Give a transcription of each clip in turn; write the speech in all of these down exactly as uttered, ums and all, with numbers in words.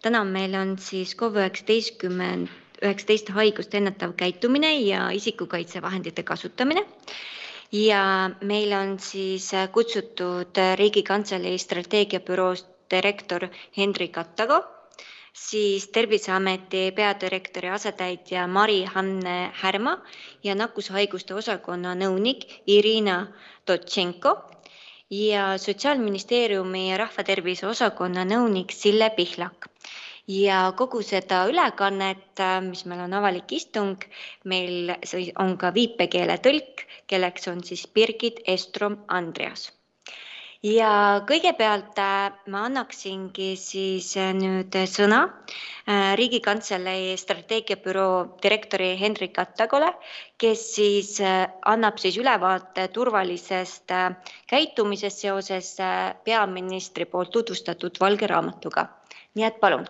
Täna meil on siis COVID üheksateist haigust ennetav käitumine ja isikukaitsevahendite kasutamine. Ja meil on siis kutsutud Riigikantselei strateegiabüroost direktor Henri Kattago, siis Terviseameti peadirektori asetäitja Mari-Hanne Härma ja nakkushaiguste osakonna nõunik Irina Totšenko ja Sotsiaalministeeriumi rahvatervise osakonna nõunik Sille Pihlak. Ja kogu seda ülekannet, mis meil on avalik istung, meil on ka viipekeele tõlk, kelleks on siis Birgit Estrom-Andreas. Ja kõigepealt ma annaksingi siis nüüd sõna Riigikantselei strateegiabüroo direktori Henri Kattagole, kes siis annab siis ülevaate turvalisest käitumisest seoses peaministri poolt tutvustatud valge raamatuga. Nii et palun.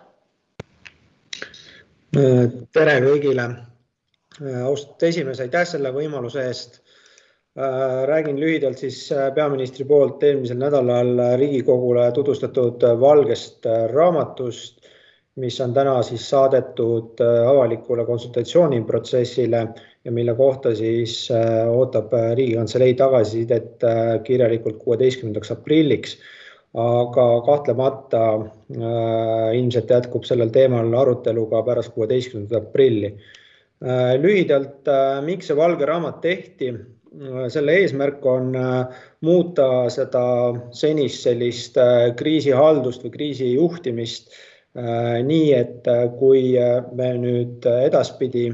Tere kõigile. Austatud esimees, aitäh selle võimaluse eest. Räägin lühidalt siis peaministri poolt eelmisel nädalal Riigikogule tutvustatud valgest raamatust, mis on täna siis saadetud avalikule konsultatsiooniprotsessile ja mille kohta siis ootab Riigikantselei tagasisidet kirjalikult kuueteistkümnendaks aprilliks. Aga kahtlemata äh, ilmselt jätkub sellel teemal arutelu ka pärast kuueteistkümnendat aprilli. Äh, lühidalt, äh, miks see valge raamat tehti? Äh, selle eesmärk on äh, muuta seda senist sellist äh, kriisihaldust või kriisijuhtimist äh, nii, et äh, kui me nüüd edaspidi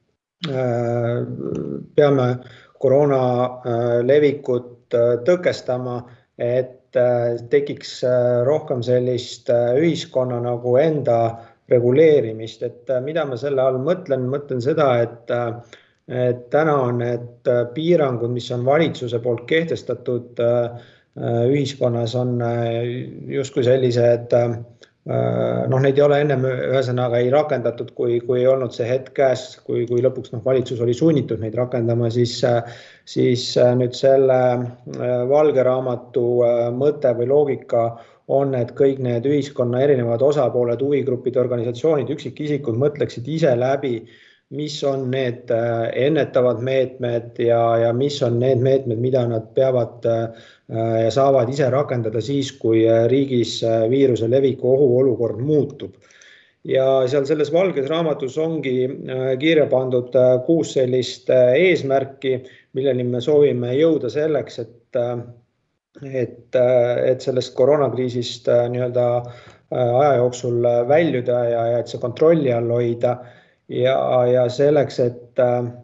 äh, peame koroona äh, levikut äh, tõkestama, et tekiks rohkem sellist ühiskonna nagu enda reguleerimist. Et mida ma selle all mõtlen? Mõtlen seda, et, et täna on need piirangud, mis on valitsuse poolt kehtestatud ühiskonnas, on justkui sellised, noh, neid ei ole ennem ühesõnaga ei rakendatud, kui, kui ei olnud see hetk käes, kui, kui lõpuks noh, valitsus oli sunnitud neid rakendama, siis, siis nüüd selle valge raamatu mõte või loogika on, et kõik need ühiskonna erinevad osapooled, huvigrupid, organisatsioonid, üksikisikud mõtleksid ise läbi, mis on need ennetavad meetmed ja, ja mis on need meetmed, mida nad peavad ja saavad ise rakendada siis, kui riigis viiruse leviku ohuolukord muutub. Ja seal selles valges raamatus ongi kirja pandud kuus sellist eesmärki, milleni me soovime jõuda selleks, et, et, et sellest koroonakriisist nii-öelda aja jooksul väljuda ja, ja et see kontrolli all hoida. Ja, ja selleks, et,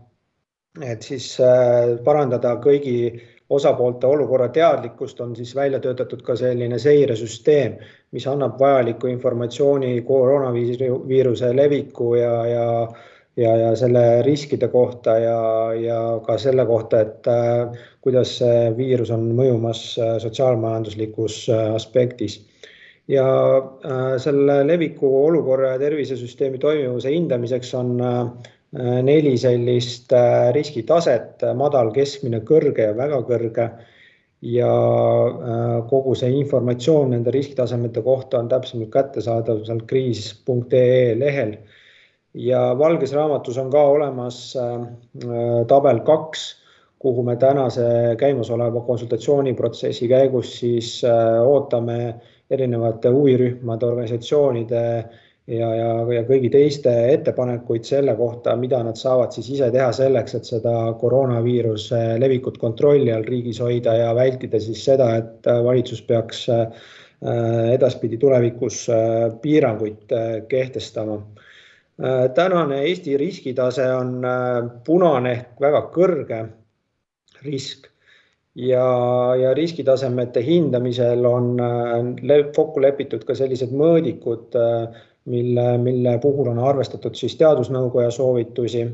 et siis parandada kõigi osapoolte olukorra teadlikkust, on siis välja töötatud ka selline seiresüsteem, mis annab vajaliku informatsiooni koroonaviiruse leviku ja, ja, ja, ja selle riskide kohta ja, ja ka selle kohta, et kuidas see viirus on mõjumas sotsiaalmajanduslikus aspektis. Ja selle leviku olukorra ja tervisesüsteemi toimivuse hindamiseks on neli sellist riskitaset, madal, keskmine, kõrge ja väga kõrge. Ja kogu see informatsioon nende riskitasemete kohta on täpsemalt kättesaadav seal kriis punkt ee lehel. Ja valges raamatus on ka olemas tabel kaks, kuhu me tänase käimasoleva konsultatsiooniprotsessi käigus siis ootame erinevate huvirühmade, organisatsioonide ja, ja, ja kõigi teiste ettepanekuid selle kohta, mida nad saavad siis ise teha selleks, et seda koroonaviiruse levikut kontrolli all riigis hoida ja vältida siis seda, et valitsus peaks edaspidi tulevikus piiranguid kehtestama. Tänane Eesti riskitase on punane ehk väga kõrge risk. Ja, ja riskitasemete hindamisel on kokku lepitud ka sellised mõõdikud, mille, mille puhul on arvestatud siis teadusnõukoja soovitusi.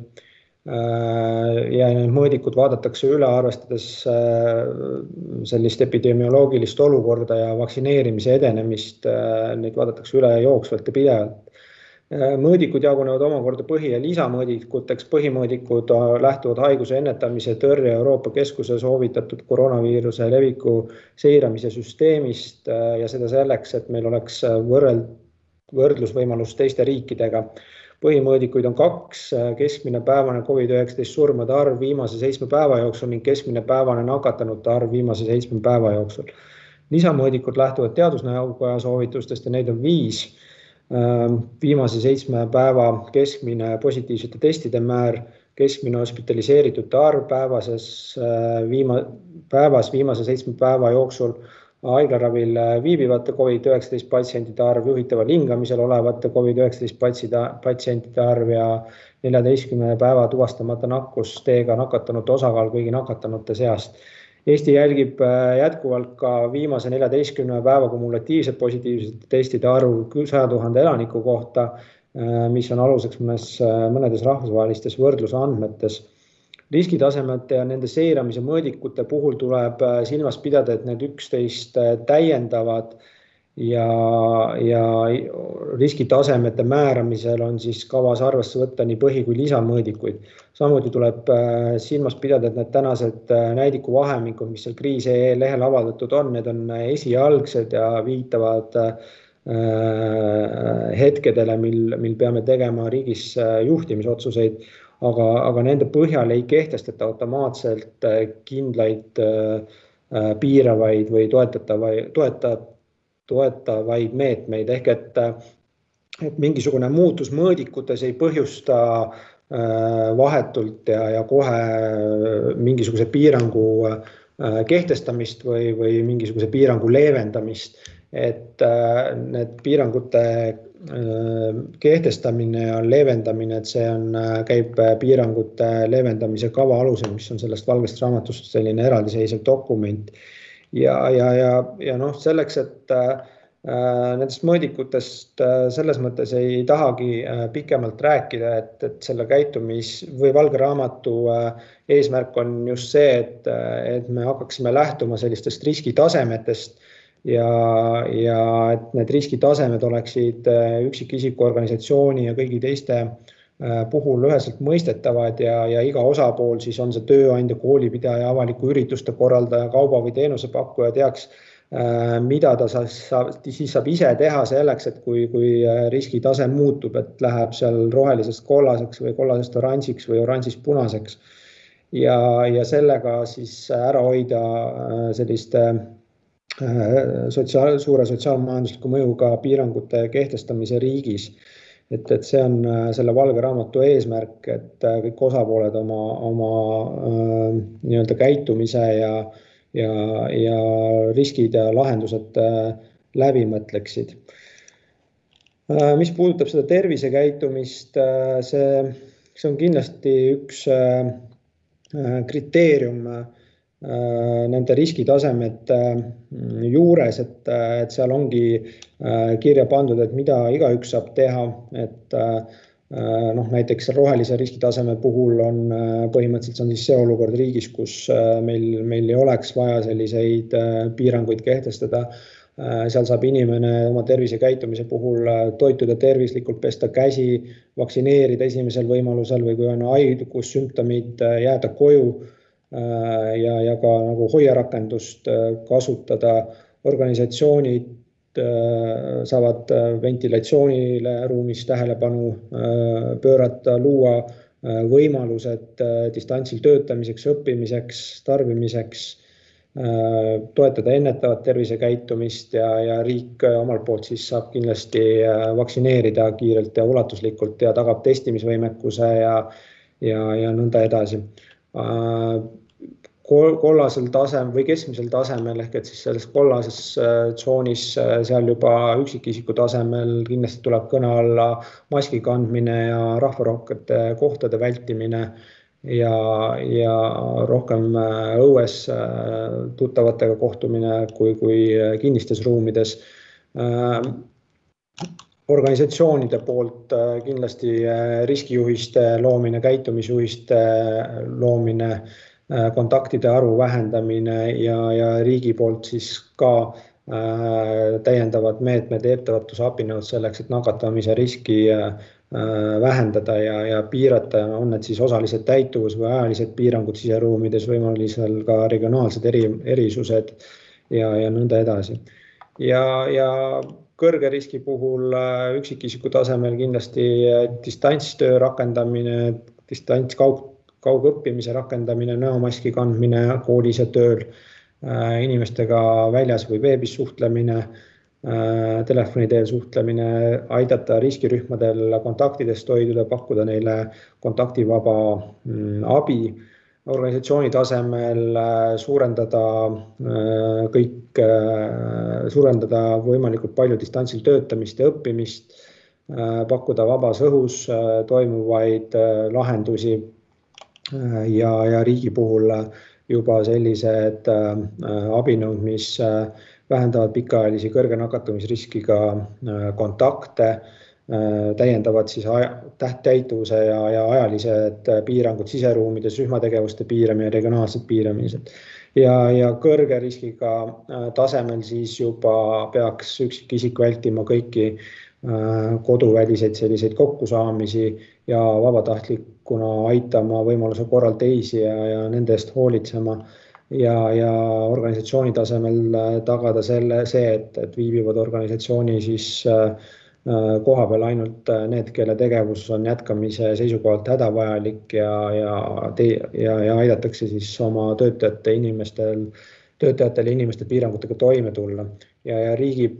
Ja need mõõdikud vaadatakse üle, arvestades sellist epidemioloogilist olukorda ja vaktsineerimise edenemist, neid vaadatakse üle jooksvalt ja pidevalt. Mõõdikud jagunevad omakorda põhi- ja lisamõõdikuteks. Põhimõõdikud lähtuvad haiguse ennetamise tõrje Euroopa Keskuse soovitatud koroonaviiruse leviku seiramise süsteemist ja seda selleks, et meil oleks võrreld, võrdlusvõimalus teiste riikidega. Põhimõõdikuid on kaks, keskmine päevane COVID üheksateist surmade arv viimase seitsme päeva jooksul ning keskmine päevane nakatanute arv viimase seitsme päeva jooksul. Lisamõõdikud lähtuvad teadusnõukoja soovitustest ja neid on viis. Viimase seitsme päeva keskmine positiivsete testide määr, keskmine hospitaliseeritute arv päevases, viima, päevas viimase seitsme päeva jooksul, haiglaravil viibivate COVID üheksateist patsientide arv, juhitaval hingamisel olevate COVID üheksateist patsientide arv ja neljateistkümne päeva tuvastamata nakkusteega nakatanute osakaal kõigi nakatanute seast. Eesti jälgib jätkuvalt ka viimase neljateistkümne päeva kumulatiivset positiivsete testide arvu saja tuhande elaniku kohta, mis on aluseks mõnes, mõnedes rahvusvahelistes võrdlusandmetes. Riskitasemete ja nende seiramise mõõdikute puhul tuleb silmas pidada, et need üksteist täiendavad ja, ja riskitasemete määramisel on siis kavas arvesse võtta nii põhi- kui lisamõõdikuid. Samuti tuleb silmas pidada, et need tänased näidiku vahemikud, mis seal kriis punkt ee lehel avaldatud on, need on esialgsed ja viitavad hetkedele, mil, mil peame tegema riigis juhtimisotsuseid, aga, aga nende põhjal ei kehtestata automaatselt kindlaid piiravaid või toetatavaid, toeta, toetavaid meetmeid. Ehk et, et mingisugune muutus mõõdikutes ei põhjusta vahetult ja, ja kohe mingisuguse piirangu kehtestamist või, või mingisuguse piirangu leevendamist. Et need piirangute kehtestamine ja leevendamine, et see on, käib piirangute leevendamise kava alusel, mis on sellest valgest raamatust selline eraldiseisev dokument. Ja, ja, ja, ja noh, selleks, et nendest mõõdikutest selles mõttes ei tahagi pikemalt rääkida, et, et selle käitumis- või valge raamatu eesmärk on just see, et, et me hakkaksime lähtuma sellistest riskitasemetest, Ja, ja et need riskitasemed oleksid üksikisiku organisatsiooni ja kõigi teiste puhul üheselt mõistetavad ja, ja iga osapool, siis on see tööandja, koolipidaja, avaliku ürituste korraldaja, kauba või teenusepakkuja teaks, mida ta saab, siis saab ise teha selleks, et kui, kui riskitase muutub, et läheb seal rohelisest kollaseks või kollasest oranžiks või oranžist punaseks ja, ja sellega siis ära hoida selliste Sotsiaal, suure sotsiaalmajandusliku mõjuga piirangute kehtestamise riigis. Et, et see on selle valge raamatu eesmärk, et kõik osapooled oma, oma nii-öelda käitumise ja, ja, ja riskid ja lahendused läbi mõtleksid. Mis puudutab seda tervisekäitumist, see, see on kindlasti üks kriteerium nende riskitasemete juures, et, et seal ongi kirja pandud, et mida igaüks saab teha, et noh, näiteks rohelise riskitaseme puhul on põhimõtteliselt on siis see olukord riigis, kus meil, meil ei oleks vaja selliseid piiranguid kehtestada. Seal saab inimene oma tervisekäitumise puhul toituda tervislikult, pesta käsi, vaktsineerida esimesel võimalusel või kui on haigussümptomid, jääda koju ja, ja ka nagu hoiarakendust kasutada. Organisatsioonid saavad ventilatsioonile ruumis tähelepanu pöörata, luua võimalused distantsil töötamiseks, õppimiseks, tarbimiseks, toetada ennetavat tervisekäitumist ja, ja riik omalt poolt siis saab kindlasti vaktsineerida kiirelt ja ulatuslikult ja tagab testimisvõimekuse ja, ja, ja nõnda edasi. Kollasel tasem või keskmisel tasemel ehk et siis selles kollases tsoonis seal juba üksikisiku tasemel kindlasti tuleb kõne alla maski kandmine ja rahvarohkete kohtade vältimine ja, ja rohkem õues tuttavatega kohtumine kui, kui kinnistes ruumides. Organisatsioonide poolt kindlasti riskijuhiste loomine, käitumisjuhiste loomine, kontaktide arvu vähendamine ja, ja riigi poolt siis ka äh, täiendavad meetmed, ettevõtluse abinõud selleks, et nakatamise riski äh, vähendada ja, ja piirata, on need siis osalised täituvus või ajalised piirangud siseruumides, võimalusel ka regionaalsed eri, erisused ja, ja nõnda edasi. Ja, ja kõrge riski puhul üksikisiku tasemel kindlasti distantstöö rakendamine, distants kaug, kaugõppimise rakendamine, näomaski kandmine koolis ja tööl, inimestega väljas või veebis suhtlemine, telefoni teel suhtlemine, aidata riskirühmadel kontaktidest hoiduda, pakkuda neile kontaktivaba abi, organisatsiooni tasemel suurendada kõik, suurendada võimalikult palju distantsil töötamist ja õppimist, pakkuda vabas õhus toimuvaid lahendusi ja, ja riigi puhul juba sellised abinõud, mis vähendavad pikaajalisi kõrge nakatumisriskiga kontakte, täiendavad siis täituvuse ja, ja ajalised piirangud siseruumides, rühmategevuste piiramine, regionaalsed piiramised. Ja, ja kõrge riskiga tasemel siis juba peaks üksikisik vältima kõiki koduväliseid selliseid kokkusaamisi ja vabatahtlikuna aitama võimaluse korral teisi ja, ja nende eest hoolitsema. Ja, ja organisatsiooni tasemel tagada selle, see, et, et viibivad organisatsiooni siis koha peal ainult need, kelle tegevus on jätkamise seisukohalt hädavajalik ja, ja, te, ja, ja aidatakse siis oma töötajate inimestel, töötajatele inimeste piirangutega toime tulla. Ja, ja riigi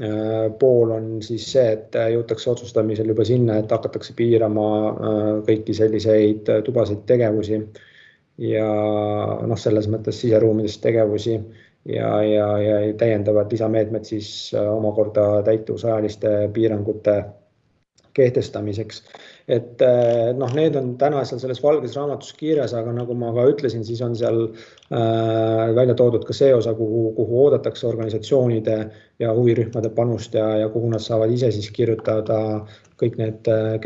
pool on siis see, et jõutakse otsustamisel juba sinna, et hakatakse piirama kõiki selliseid tubaseid tegevusi ja noh, selles mõttes siseruumides tegevusi ja, ja, ja täiendavad lisameetmed siis omakorda täituvusajaliste piirangute kehtestamiseks. Et noh, need on täna seal selles valges raamatus kirjas, aga nagu ma ka ütlesin, siis on seal äh, välja toodud ka see osa, kuhu, kuhu oodatakse organisatsioonide ja huvirühmade panust ja, ja kuhu nad saavad ise siis kirjutada kõik need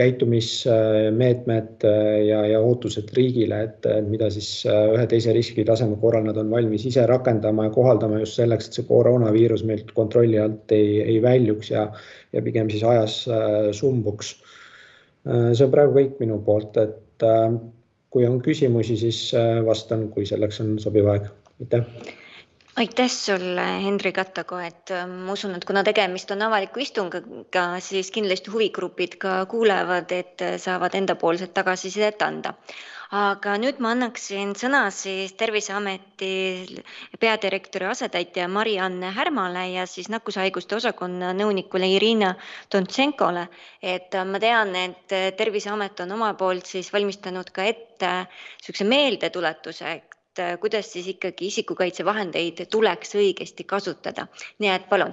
käitumismeetmed ja, ja ootused riigile, et mida siis ühe teise riskitaseme korral nad on valmis ise rakendama ja kohaldama just selleks, et see koroonaviirus meilt kontrolli alt ei, ei väljuks ja, ja pigem siis ajas sumbuks. See on praegu kõik minu poolt, et kui on küsimusi, siis vastan, kui selleks on sobiv aeg. Aitäh! Aitäh sulle, Henri Kattago, et ma usun, et kuna tegemist on avaliku istungiga, siis kindlasti huvigrupid ka kuulevad, et saavad endapoolset tagasisidet anda. Aga nüüd ma annaksin sõna siis Terviseameti peadirektori asetäitja Mari-Anne Härmale ja siis nakkushaiguste osakonna nõunikule Irina Tontšenkole. Et ma tean, et Terviseamet on oma poolt siis valmistanud ka ette sükse meeldetuletuse, kuidas siis ikkagi isikukaitsevahendeid tuleks õigesti kasutada. Nii et palun.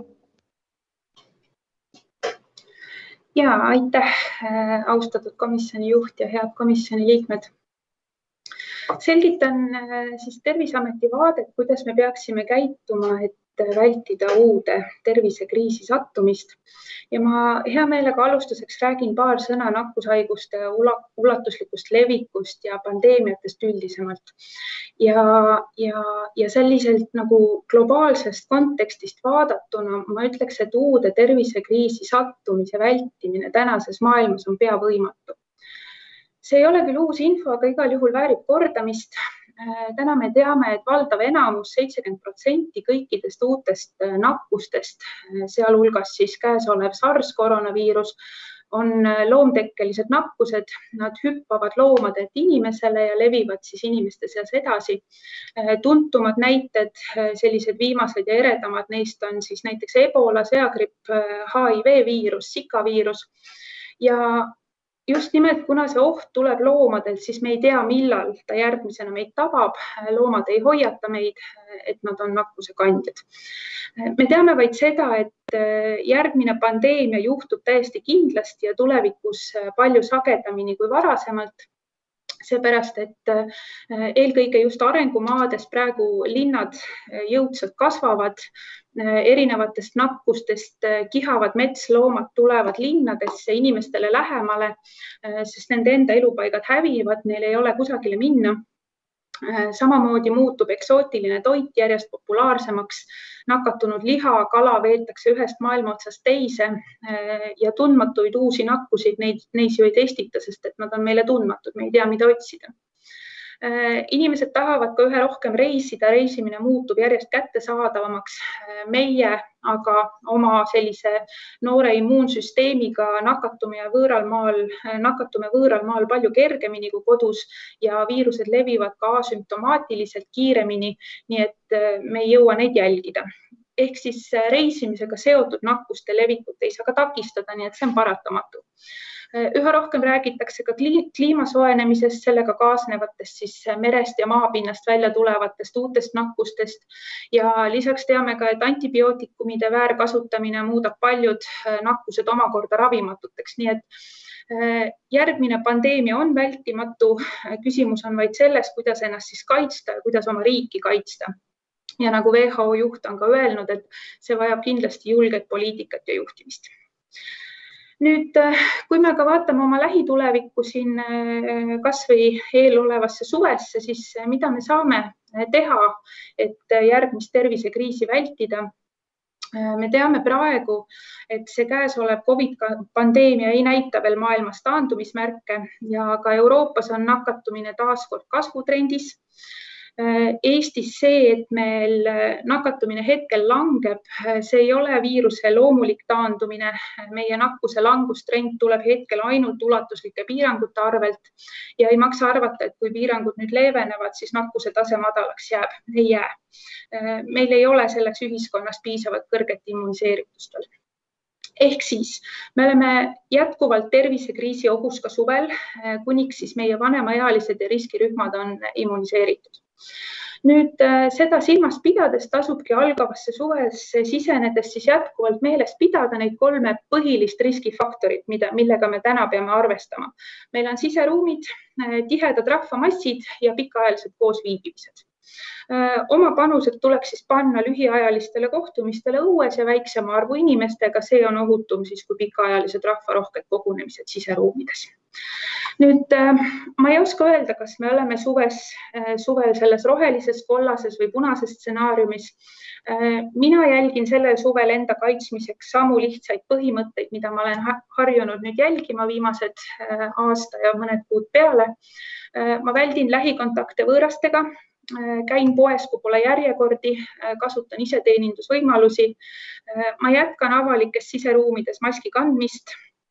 Ja, aitäh, austatud komisjoni juht ja head komisjoni liikmed. Selgitan siis Terviseameti vaadet, kuidas me peaksime käituma, et vältida uude tervisekriisi sattumist. Ja ma hea meelega alustuseks räägin paar sõna nakkushaiguste ulatuslikust levikust ja pandeemiatest üldisemalt. Ja, ja, ja selliselt nagu globaalsest kontekstist vaadatuna ma ütleks, et uude tervisekriisi sattumise vältimine tänases maailmas on pea võimatu. See ei ole küll uus info, aga igal juhul väärib kordamist. Täna me teame, et valdav enamus seitsekümmend protsenti kõikidest uutest nakkustest, sealhulgas siis käesolev SARS koroonaviirus, on loomtekkelised nakkused. Nad hüppavad loomadelt inimesele ja levivad siis inimeste seas edasi. Tuntumad näited, sellised viimased ja eredamad neist on siis näiteks Ebola, seagripp, H I V viirus, Zika viirus. Ja just nimelt, kuna see oht tuleb loomadelt, siis me ei tea, millal ta järgmisena meid tabab. Loomad ei hoiata meid, et nad on nakkuse kandjad. Me teame vaid seda, et järgmine pandeemia juhtub täiesti kindlasti ja tulevikus palju sagedamini kui varasemalt. Seepärast, et eelkõige just arengumaades praegu linnad jõudsalt kasvavad, erinevatest nakkustest kihavad metsloomad tulevad linnadesse inimestele lähemale, sest nende enda elupaigad hävivad, neil ei ole kusagile minna. Samamoodi muutub eksootiline toit järjest populaarsemaks, nakatunud liha, kala veetakse ühest maailma otsast teise ja tundmatuid uusi nakkusid, neid, neis ju ei testita, sest et nad on meile tundmatud, me ei tea, mida otsida. Inimesed tahavad ka üha rohkem reisida, reisimine muutub järjest kättesaadavamaks. Meie aga oma sellise noore immuunsüsteemiga nakatume võõral maal, nakatume võõral maal palju kergemini kui kodus ja viirused levivad ka asümptomaatiliselt kiiremini, nii et me ei jõua neid jälgida. Ehk siis reisimisega seotud nakkuste levikut ei saa ka takistada, nii et see on paratamatu. Üha rohkem räägitakse ka kliima soojenemisest, sellega kaasnevatest siis merest ja maapinnast välja tulevatest uutest nakkustest ja lisaks teame ka, et antibiootikumide väärkasutamine muudab paljud nakkused omakorda ravimatuteks, nii et järgmine pandeemia on vältimatu. Küsimus on vaid selles, kuidas ennast siis kaitsta ja kuidas oma riiki kaitsta. Ja nagu W H O juht on ka öelnud, et see vajab kindlasti julget poliitikat ja juhtimist. Nüüd, kui me ka vaatame oma lähitulevikku siin kas või eelolevasse suvesse, siis mida me saame teha, et järgmist tervisekriisi vältida? Me teame praegu, et see käesolev COVID-pandeemia ei näita veel maailmas taandumismärke ja ka Euroopas on nakatumine taaskord kasvutrendis. Eestis see, et meil nakatumine hetkel langeb, see ei ole viiruse loomulik taandumine. Meie nakkuse langustrend tuleb hetkel ainult ulatuslike piirangute arvelt ja ei maksa arvata, et kui piirangud nüüd leevenevad, siis nakkuse tase madalaks jääb. Ei jää. Meil ei ole selleks ühiskonnas piisavalt kõrget immuniseeritust veel. Ehk siis me oleme jätkuvalt tervisekriisi ohus ka suvel, kuniks siis meie vanemaealised ja riskirühmad on immuniseeritud. Nüüd seda silmast pidades tasubki algavasse suvesse sisenedes siis jätkuvalt meeles pidada neid kolme põhilist riskifaktorit, millega me täna peame arvestama. Meil on siseruumid, tihedad rahvamassid ja pikaajalised koosviibimised. Oma panused tuleks siis panna lühiajalistele kohtumistele õues ja väiksema arvu inimestega, see on ohutum siis kui pikaajalised rahvarohked kogunemised siseruumides. Nüüd, ma ei oska öelda, kas me oleme suves, suvel selles rohelises, kollases või punases stsenaariumis. Mina jälgin sellel suvel enda kaitsmiseks samu lihtsaid põhimõtteid, mida ma olen harjunud nüüd jälgima viimased aasta ja mõned kuud peale. Ma väldin lähikontakte võõrastega, käin poes, kui pole järjekordi, kasutan iseteenindusvõimalusi. Ma jätkan avalikes siseruumides maski kandmist.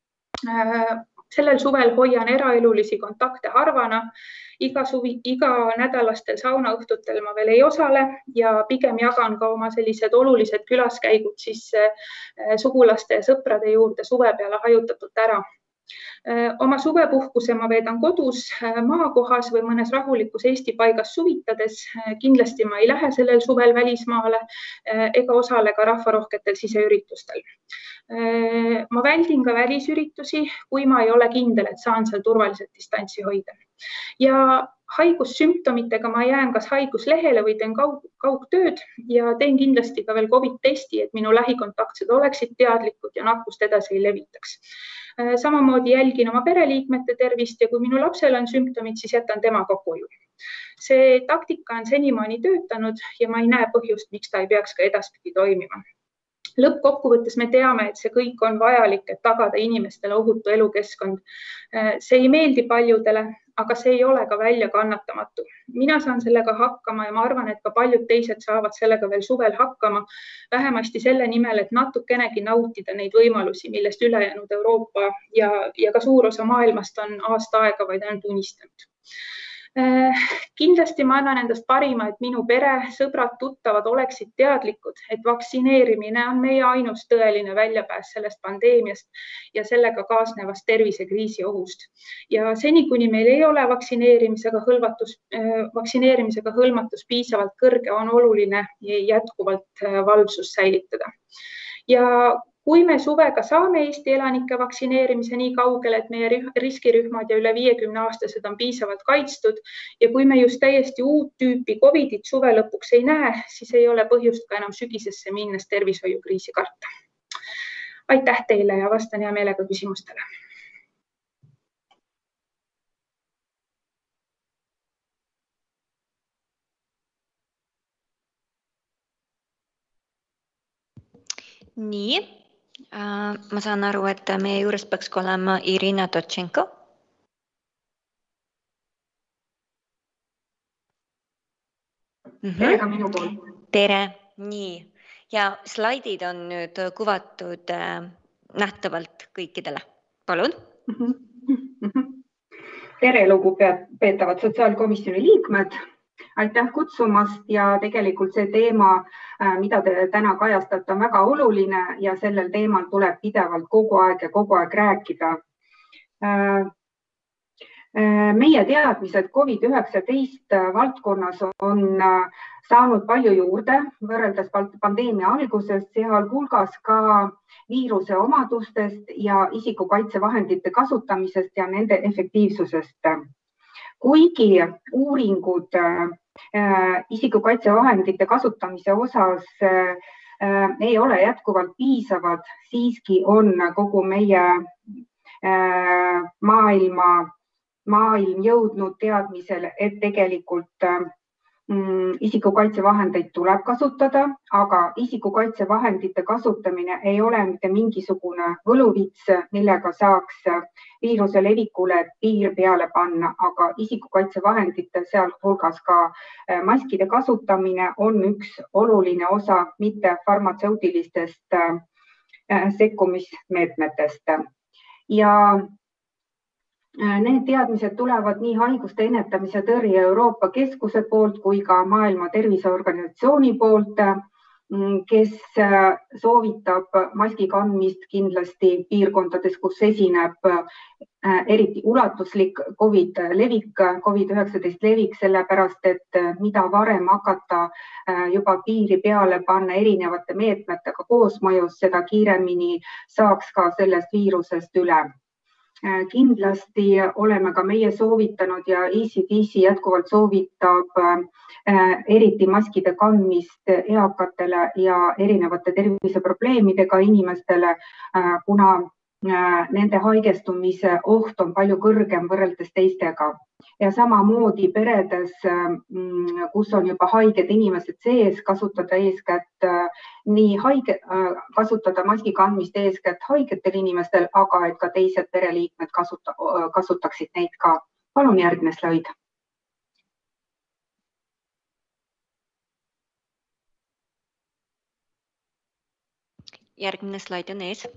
Sellel suvel hoian eraelulisi kontakte harvana. Iga, suvi, iga nädalastel saunaõhtutel ma veel ei osale ja pigem jagan ka oma sellised olulised külaskäigud siis sugulaste ja sõprade juurde suve peale hajutatult ära. Oma suvepuhkuse ma veedan kodus, maakohas või mõnes rahulikus Eesti paigas suvitades. Kindlasti ma ei lähe sellel suvel välismaale ega osale ka rahvarohketel siseüritustel. Ma väldin ka välisüritusi, kui ma ei ole kindel, et saan seal turvaliselt distantsi hoida. Ja haigussümptomitega ma jään kas haiguslehele või teen kaug, kaugtööd ja teen kindlasti ka veel COVID-testi, et minu lähikontaktsed oleksid teadlikud ja nakkust edasi ei levitaks. Samamoodi jälgin oma pereliikmete tervist ja kui minu lapsel on sümptomid, siis jätan temaga koju. See taktika on senimaani töötanud ja ma ei näe põhjust, miks ta ei peaks ka edaspidi toimima. Lõppkokkuvõttes me teame, et see kõik on vajalik, et tagada inimestele ohutu elukeskkond. See ei meeldi paljudele, aga see ei ole ka välja kannatamatu. Mina saan sellega hakkama ja ma arvan, et ka paljud teised saavad sellega veel suvel hakkama, vähemasti selle nimel, et natukenegi nautida neid võimalusi, millest ülejäänud Euroopa ja, ja ka suur osa maailmast on aasta aega vaid ainult unistanud. Kindlasti ma annan endast parima, et minu pere, sõbrad, tuttavad oleksid teadlikud, et vaktsineerimine on meie ainus tõeline väljapääs sellest pandeemiast ja sellega kaasnevast tervisekriisi ohust. Ja seni, kuni meil ei ole vaktsineerimisega hõlvatus, vaktsineerimisega hõlmatus piisavalt kõrge, on oluline jätkuvalt valvsus säilitada. Ja kui me suvega saame Eesti elanike vaktsineerimise nii kaugele, et meie riskirühmad ja üle viiekümne aastased on piisavalt kaitstud ja kui me just täiesti uut tüüpi COVIDit suve lõpuks ei näe, siis ei ole põhjust ka enam sügisesse minnes tervishoiukriisi karta. Aitäh teile ja vastan hea meelega küsimustele. Nii. Ma saan aru, et meie juures peaks olema Irina Totšenko. tere ka minu poolt. Tere, nii. Ja slaidid on nüüd kuvatud äh, nähtavalt kõikidele. Palun. Tere, lugupeetavad sotsiaalkomisjoni liikmed. Aitäh kutsumast ja tegelikult see teema, mida te täna kajastate, on väga oluline ja sellel teemal tuleb pidevalt kogu aeg ja kogu aeg rääkida. Meie teadmised COVID üheksateist valdkonnas on saanud palju juurde võrreldes pandeemia algusest, sealhulgas ka viiruse omadustest ja isikukaitsevahendite kasutamisest ja nende efektiivsusest. Kuigi uuringud äh, isikukaitsevahendite kasutamise osas äh, ei ole jätkuvalt piisavad, siiski on kogu meie äh, maailma, maailm jõudnud teadmisele, et tegelikult äh, isikukaitsevahendeid tuleb kasutada, aga isikukaitsevahendite kasutamine ei ole mitte mingisugune võluvits, millega saaks viiruse levikule piir peale panna, aga isikukaitsevahendite, sealhulgas ka maskide kasutamine on üks oluline osa mitte farmatseutilistest sekkumismeetmetest. Ja need teadmised tulevad nii haiguste ennetamise tõrje Euroopa Keskuse poolt kui ka Maailma Terviseorganisatsiooni poolt, kes soovitab maski kandmist kindlasti piirkondades, kus esineb eriti ulatuslik COVID levik, COVID üheksateist levik, sellepärast et mida varem hakata juba piiri peale panna erinevate meetmetega koosmõjus, seda kiiremini saaks ka sellest viirusest üle. Kindlasti oleme ka meie soovitanud ja E C D C jätkuvalt soovitab eriti maskide kandmist eakatele ja erinevate terviseprobleemidega inimestele, kuna nende haigestumise oht on palju kõrgem võrreldes teistega. Ja samamoodi peredes, kus on juba haiged inimesed sees, kasutada eeskätt nii haige, kasutada maski kandmist eeskätt haigetel inimestel, aga et ka teised pereliikmed kasuta, kasutaksid neid ka. Palun järgmine slaid. Järgmine slaid on ees.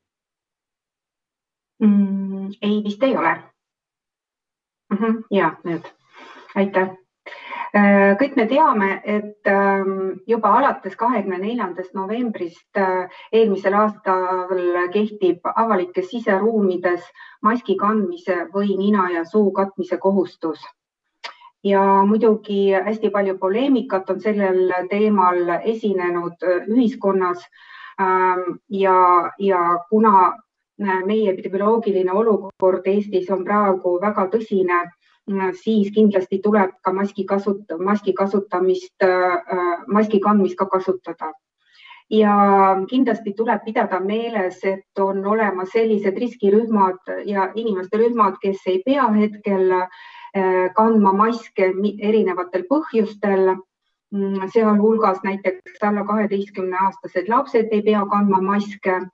Mm, ei, vist ei ole. Uh-huh, ja, nüüd. Aitäh. Kõik me teame, et juba alates kahekümne neljandast novembrist eelmisel aastal kehtib avalikes siseruumides maski kandmise või nina ja suu katmise kohustus. Ja muidugi hästi palju poleemikat on sellel teemal esinenud ühiskonnas ja, ja kuna meie epidemioloogiline olukord Eestis on praegu väga tõsine, siis kindlasti tuleb ka maski, kasut- maski kasutamist, maski kandmist ka kasutada. Ja kindlasti tuleb pidada meeles, et on olemas sellised riskirühmad ja inimeste rühmad, kes ei pea hetkel kandma maske erinevatel põhjustel, sealhulgas näiteks alla kaheteistkümne aastased lapsed ei pea kandma maske,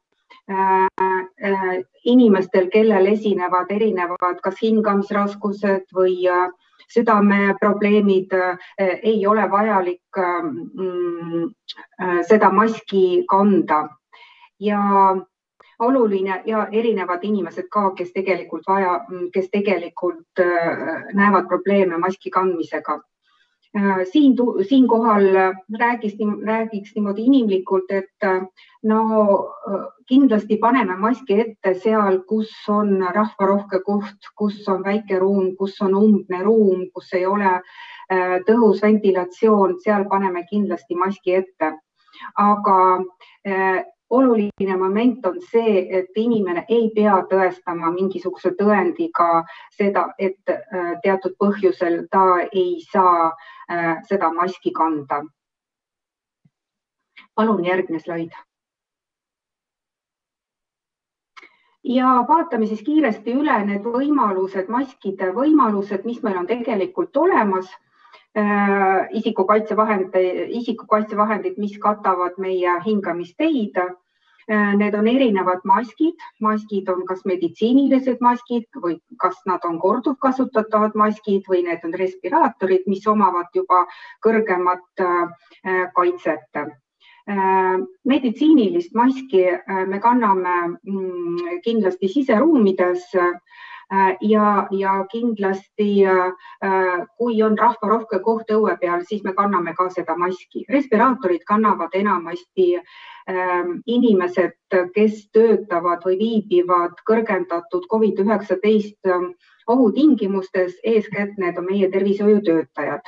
inimestel, kellel esinevad erinevad kas hingamisraskused või südameprobleemid, ei ole vajalik seda maski kanda. Ja oluline ja erinevad inimesed ka, kes tegelikult, vaja, kes tegelikult näevad probleeme maski kandmisega. Siin, siinkohal räägiks, räägiks niimoodi inimlikult, et no kindlasti paneme maski ette seal, kus on rahvarohke koht, kus on väike ruum, kus on umbne ruum, kus ei ole tõhus ventilatsioon, seal paneme kindlasti maski ette. Aga oluline moment on see, et inimene ei pea tõestama mingisuguse tõendiga seda, et teatud põhjusel ta ei saa seda maski kanda. Palun järgmine slaid. Ja vaatame siis kiiresti üle need võimalused, maskide võimalused, mis meil on tegelikult olemas. Isikukaitsevahendid, isikukaitsevahendid, mis katavad meie hingamisteid. Need on erinevad maskid. Maskid on kas meditsiinilised maskid või kas nad on korduvkasutatavad maskid või need on respiraatorid, mis omavad juba kõrgemat kaitset. Meditsiinilist maski me kanname kindlasti siseruumides ja, ja kindlasti kui on rahvarohke koht õue peal, siis me kanname ka seda maski. Respiraatorid kannavad enamasti inimesed, kes töötavad või viibivad kõrgendatud covid üheksateist ohutingimustes, eeskätt need on meie tervishoiutöötajad.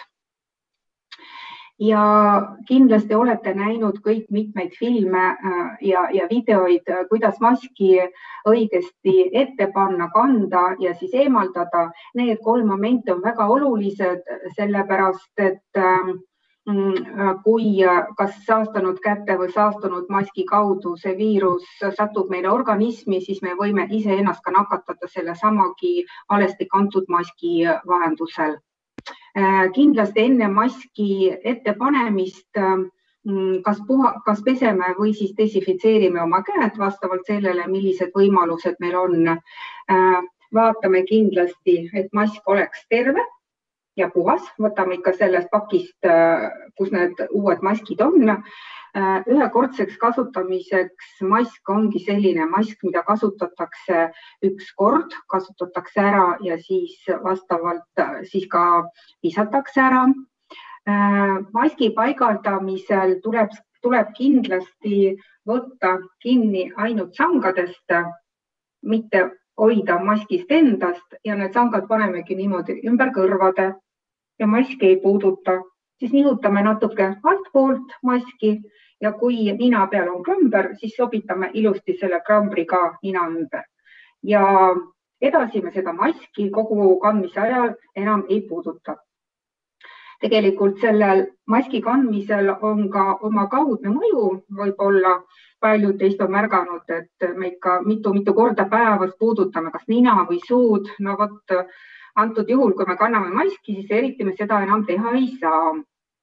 Ja kindlasti olete näinud kõik mitmeid filme ja, ja videoid, kuidas maski õigesti ette panna, kanda ja siis eemaldada. Need kolm momenti on väga olulised, sellepärast, et kui kas saastunud käte või saastunud maski kaudu see viirus satub meile organismi, siis me võime ise ennast ka nakatada selle samagi valesti kantud maski vahendusel. Kindlasti enne maski ettepanemist kas, puha, kas peseme või siis desinfitseerime oma käed vastavalt sellele, millised võimalused meil on. Vaatame kindlasti, et mask oleks terve ja puhas. Võtame ikka sellest pakist, kus need uued maskid on. Ühekordseks kasutamiseks mask ongi selline mask, mida kasutatakse üks kord, kasutatakse ära ja siis vastavalt siis ka visatakse ära. Maski paigaldamisel tuleb, tuleb kindlasti võtta kinni ainult sangadest, mitte hoida maskist endast ja need sangad panemegi niimoodi ümber kõrvade ja maski ei puuduta. Siis nihutame natuke altpoolt maski ja kui nina peal on klamber, siis sobitame ilusti selle klambri ka nina ümber. Ja edasi me seda maski kogu kandmise ajal enam ei puuduta. Tegelikult sellel maski kandmisel on ka oma kaudne mõju, võib-olla paljud teist on märganud, et me ikka mitu-mitu korda päevas puudutame kas nina või suud. No võt, antud juhul, kui me kanname maski, siis eriti me seda enam teha ei saa.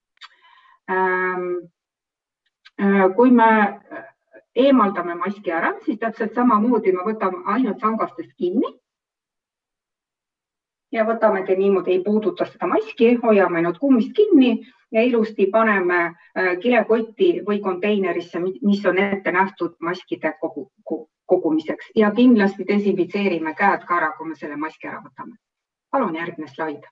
Kui me eemaldame maski ära, siis täpselt samamoodi me võtame ainult sangastest kinni ja võtamegi niimoodi, ei puuduta seda maski, hoiame ainult kummist kinni ja ilusti paneme kilekotti või konteinerisse, mis on ette nähtud maskide kogumiseks ja kindlasti desinfitseerime käed ka ära, kui me selle maski ära võtame. Palun järgmine slaid.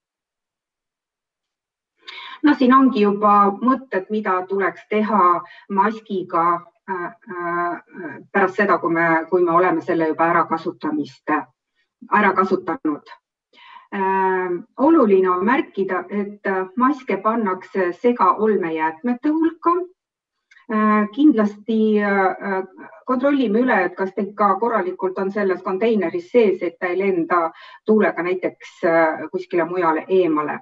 No siin ongi juba mõtted, mida tuleks teha maskiga pärast seda, kui me, kui me oleme selle juba ära kasutamist, ära kasutanud. Oluline on märkida, et maske pannakse segaolmejäätmete hulka. Kindlasti kontrollime üle, et kas ikka korralikult on selles konteineris sees, et ta ei lenda tuulega näiteks kuskile mujale eemale.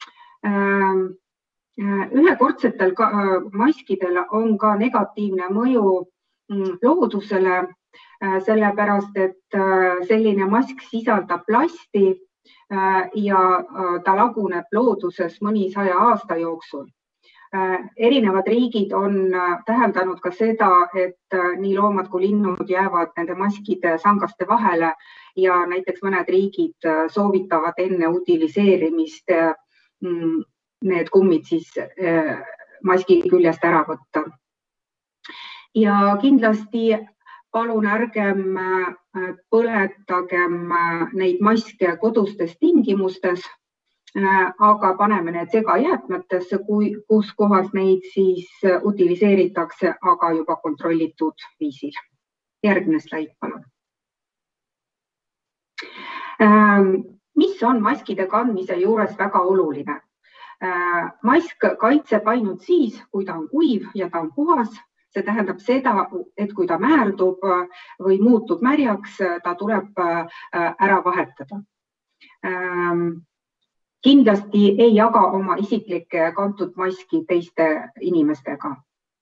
Ühekordsetel maskidel on ka negatiivne mõju loodusele, sellepärast, et selline mask sisaldab plasti ja ta laguneb looduses mõni saja aasta jooksul. Erinevad riigid on täheldanud ka seda, et nii loomad kui linnud jäävad nende maskide sangaste vahele ja näiteks mõned riigid soovitavad enne utiliseerimist need kummid siis maski küljest ära võtta. Ja kindlasti palun ärgem põletagem neid maske kodustes tingimustes, aga paneme need segajäätmetesse, kus kohas neid siis utiliseeritakse, aga juba kontrollitud viisil. Järgmine slaid, palun. Mis on maskide kandmise juures väga oluline? Mask kaitseb ainult siis, kui ta on kuiv ja ta on puhas. See tähendab seda, et kui ta määrdub või muutub märjaks, ta tuleb ära vahetada. Kindlasti ei jaga oma isiklikke kantud maski teiste inimestega.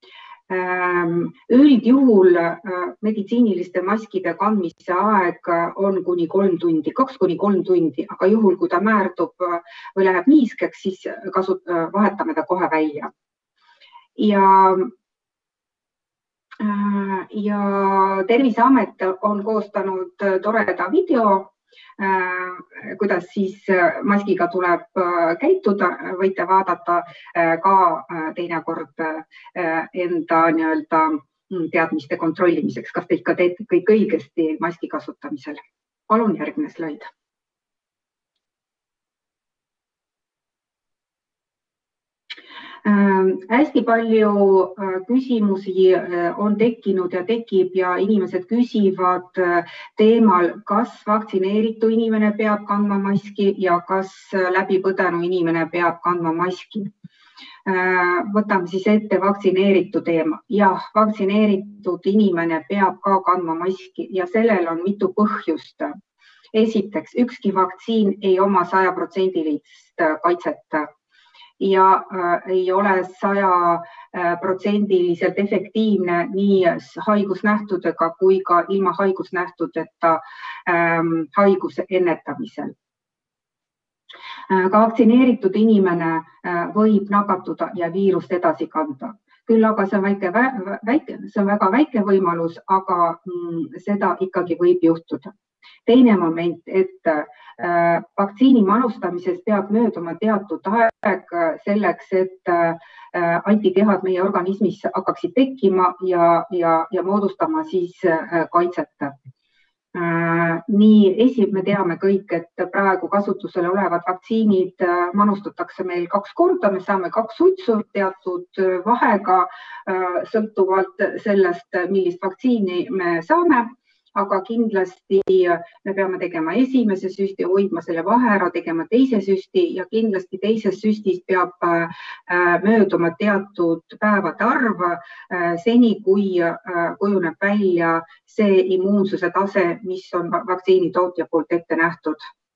Üldjuhul meditsiiniliste maskide kandmise aeg on kuni kolm tundi, kaks kuni kolm tundi, aga juhul, kui ta määrdub või läheb niiskeks, siis kasut- vahetame ta kohe välja. Ja ja Terviseamet on koostanud toreda video, kuidas siis maskiga tuleb käituda, võite vaadata ka teinekord enda nii-öelda teadmiste kontrollimiseks, kas te ikka teete kõik õigesti maski kasutamisel. Palun järgmine slaid. Hästi palju küsimusi on tekkinud ja tekib ja inimesed küsivad teemal, kas vaktsineeritu inimene peab kandma maski ja kas läbipõdenu inimene peab kandma maski. Võtame siis ette vaktsineeritu teema. Jah, vaktsineeritud inimene peab ka kandma maski ja sellel on mitu põhjust. Esiteks, ükski vaktsiin ei oma sajaprotsendilist kaitset ja ei ole sajaprotsendiliselt efektiivne nii haigusnähtudega kui ka ilma haigusnähtudeta haiguse ennetamisel. Ka vaktsineeritud inimene võib nakatuda ja viirust edasi kanda. Küll aga see on, väike, väike, see on väga väike võimalus, aga seda ikkagi võib juhtuda. Teine moment, et vaktsiini manustamises peab mööduma teatud aeg selleks, et antikehad meie organismis hakkaksid tekkima ja, ja, ja moodustama siis kaitset. Nii esim me teame kõik, et praegu kasutusel olevad vaktsiinid manustatakse meil kaks korda, me saame kaks sutsu teatud vahega sõltuvalt sellest, millist vaktsiini me saame. Aga kindlasti me peame tegema esimese süsti, hoidma selle vahe ära, tegema teise süsti ja kindlasti teises süstis peab mööduma teatud päevade arv seni, kui kujuneb välja see immuunsuse tase, mis on vaktsiini tootja poolt ette nähtud.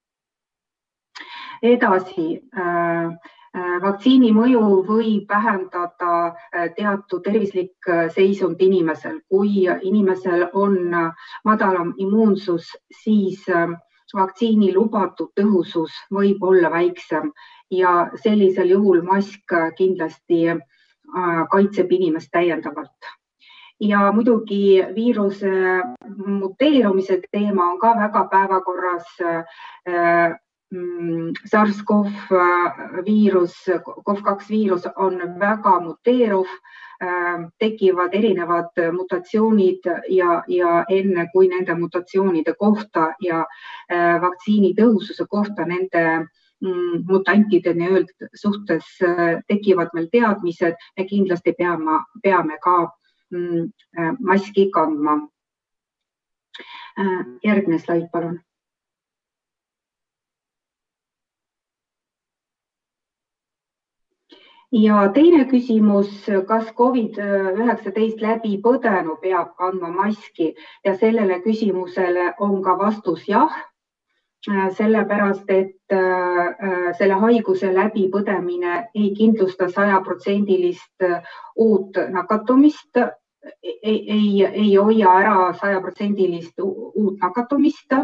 Edasi, vaktsiini mõju võib vähendada teatud tervislik seisund inimesel. Kui inimesel on madalam immuunsus, siis vaktsiini lubatud tõhusus võib olla väiksem ja sellisel juhul mask kindlasti kaitseb inimest täiendavalt. Ja muidugi viiruse muteerumise teema on ka väga päevakorras. SARS-CoV viirus, CoV kaks viirus on väga muteeruv, tekivad erinevad mutatsioonid ja, ja enne kui nende mutatsioonide kohta ja vaktsiini tõhususe kohta nende mutantide nii-öelda suhtes tekivad meil teadmised ja kindlasti peame, peame ka maski kandma. Järgmine slaid, palun. Ja teine küsimus, kas COVID üheksateist läbi põdenu peab kandma maski ja sellele küsimusele on ka vastus jah, sellepärast, et selle haiguse läbi põdemine ei kindlusta sajaprotsendilist uut nakatumist, ei, ei, ei hoia ära sajaprotsendilist uut nakatumist.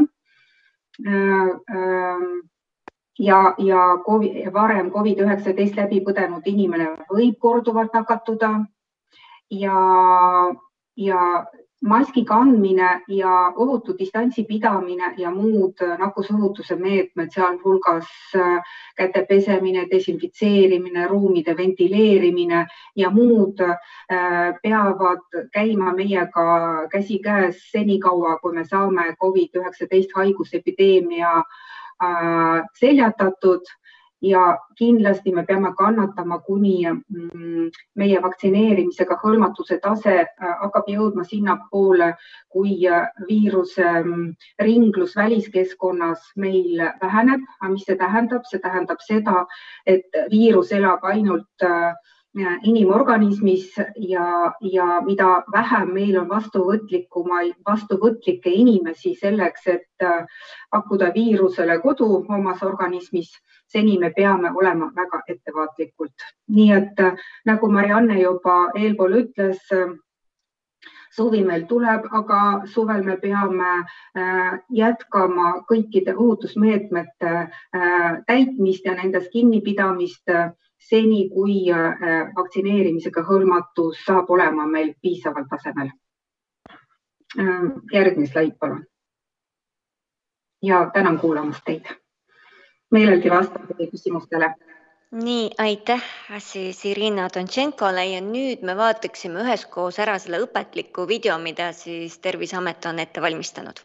Ja, ja COVID, varem COVID üheksateist läbi põdenud inimene võib korduvalt nakatuda ja, ja maski kandmine ja ohutu distantsi pidamine ja muud nakkusohutuse meetmed, sealhulgas käte pesemine, desinfitseerimine, ruumide ventileerimine ja muud peavad käima meiega käsikäes senikaua, kui me saame COVID üheksateist haigusepideemia seljatatud ja kindlasti me peame kannatama, kuni meie vaktsineerimisega hõlmatuse tase hakkab jõudma sinnapoole, kui viiruse ringlus väliskeskkonnas meil väheneb. Mis see tähendab? See tähendab seda, et viirus elab ainult inimorganismis ja, ja mida vähem meil on vastuvõtlikke inimesi selleks, et pakkuda viirusele kodu omas organismis, seni me peame olema väga ettevaatlikult. Nii et nagu Marianne juba eelpool ütles, suvi meil tuleb, aga suvel me peame jätkama kõikide ohutusmeetmete täitmist ja nendest kinnipidamist seni kui vaktsineerimisega hõlmatus saab olema meil piisaval tasemel. Järgmine slaid, palun. Ja tänan kuulamast teid. Meeleldi vastab teie küsimustele. Nii, aitäh siis Irina Tontšenkole ja nüüd me vaataksime üheskoos ära selle õpetliku video, mida siis Terviseamet on ette valmistanud.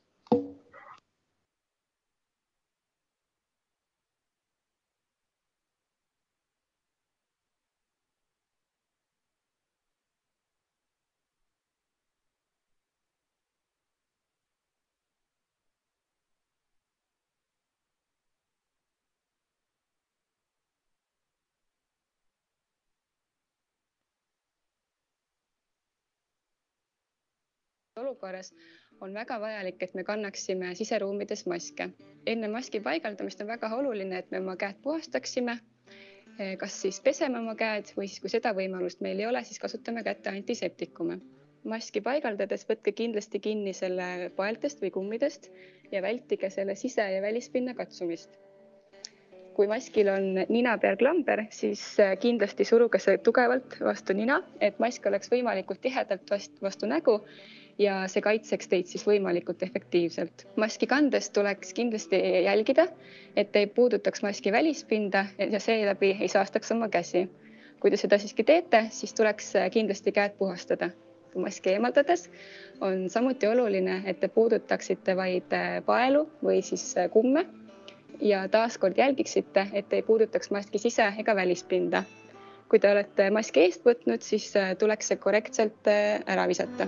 Olukorras on väga vajalik, et me kannaksime siseruumides maske. Enne maski paigaldamist on väga oluline, et me oma käed puhastaksime, kas siis peseme oma käed või siis kui seda võimalust meil ei ole, siis kasutame kätte antiseptikume. Maski paigaldades võtke kindlasti kinni selle paeltest või kummidest ja vältige selle sise- ja välispinna katsumist. Kui maskil on nina peal klamber, siis kindlasti suruge see tugevalt vastu nina, et mask oleks võimalikult tihedalt vastu nägu ja see kaitseks teid siis võimalikult efektiivselt. Maski kandes tuleks kindlasti jälgida, et ei puudutaks maski välispinda ja seeläbi ei saastaks oma käsi. Kui te seda siiski teete, siis tuleks kindlasti käed puhastada. Maski eemaldades on samuti oluline, et te puudutaksite vaid paelu või siis kumme ja taaskord jälgiksite, et ei puudutaks maski sise- ega välispinda. Kui te olete maski eest võtnud, siis tuleks see korrektselt ära visata.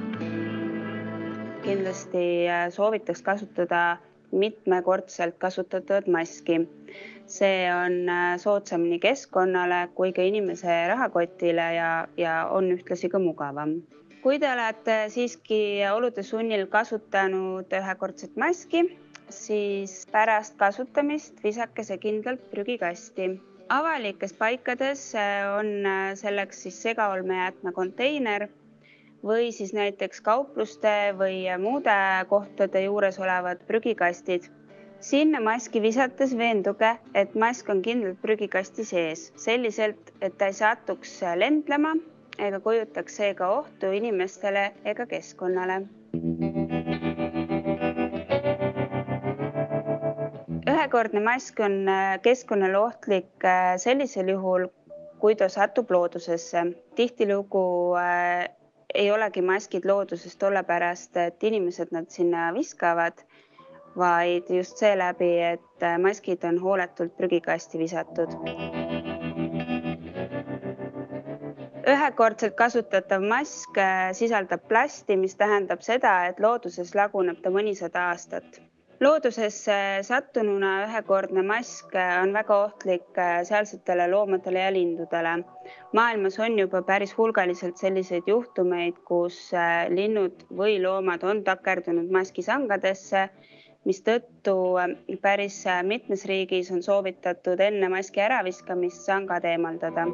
Kindlasti soovitaks kasutada mitmekordselt kasutatud maski. See on soodsam nii keskkonnale kui ka inimese rahakotile ja, ja on ühtlasi ka mugavam. Kui te olete siiski olude sunnil kasutanud ühekordset maski, siis pärast kasutamist visake see kindlalt prügikasti. Avalikes paikades on selleks siis segaolmejäätme konteiner või siis näiteks kaupluste või muude kohtade juures olevad prügikastid. Sinna maski visates veenduge, et mask on kindlalt prügikasti sees, selliselt, et ta ei satuks lendlema ega kujutaks seega ohtu inimestele ega keskkonnale. Ühekordne mask on keskkonnale ohtlik sellisel juhul, kui ta satub loodusesse. Tihtilugu ei olegi maskid looduses tollepärast, et inimesed nad sinna viskavad, vaid just seeläbi, et maskid on hooletult prügikasti visatud. Ühekordselt kasutatav mask sisaldab plasti, mis tähendab seda, et looduses laguneb ta mõnisada aastat. Loodusesse sattununa ühekordne mask on väga ohtlik sealsetele loomadele ja lindudele. Maailmas on juba päris hulgaliselt selliseid juhtumeid, kus linnud või loomad on takerdunud maskisangadesse, mis tõttu päris mitmes riigis on soovitatud enne maski äraviskamist sangad eemaldada.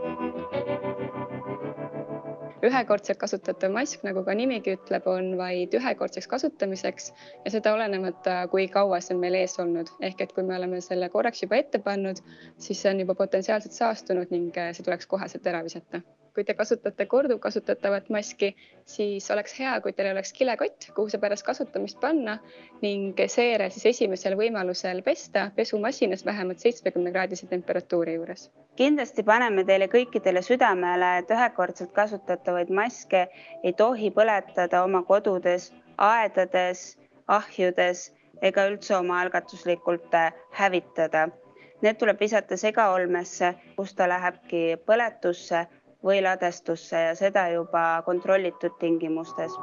Ühekordselt kasutatav mask, nagu ka nimigi ütleb, on vaid ühekordseks kasutamiseks ja seda olenemata, kui kaua see on meil ees olnud. Ehk et kui me oleme selle korraks juba ette pannud, siis see on juba potentsiaalselt saastunud ning see tuleks koheselt ära visata. Kui te kasutate korduvkasutatavat maski, siis oleks hea, kui teil oleks kilekott, kuhu see pärast kasutamist panna ning seejärel siis esimesel võimalusel pesta pesumasinas vähemalt seitsmekümne kraadise temperatuuri juures. Kindlasti paneme teile kõikidele südamele, et ühekordselt kasutatavaid maske ei tohi põletada oma kodudes, aedades, ahjudes ega üldse oma algatuslikult hävitada. Need tuleb visata segaolmesse, kus ta lähebki põletusse või ladestusse ja seda juba kontrollitud tingimustes.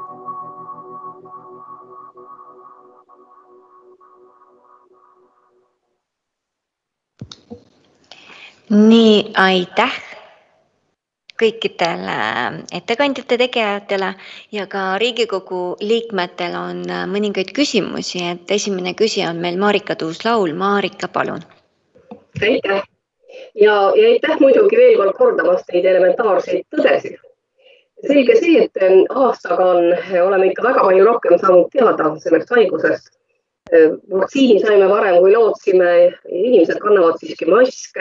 Nii, aitäh kõikidele ettekandjate tegijatele ja ka Riigikogu liikmetel on mõningaid küsimusi, et esimene küsija on meil Marika Tuus-Laul. Marika, palun. Aitäh. Ja, ja aitäh muidugi veel kord kordamast neid elementaarseid tõdesid. Selge see, et aastaga on, oleme ikka väga palju rohkem saanud teada sellest haigusest. Vaktsiini saime varem, kui lootsime, inimesed kannavad siiski maske,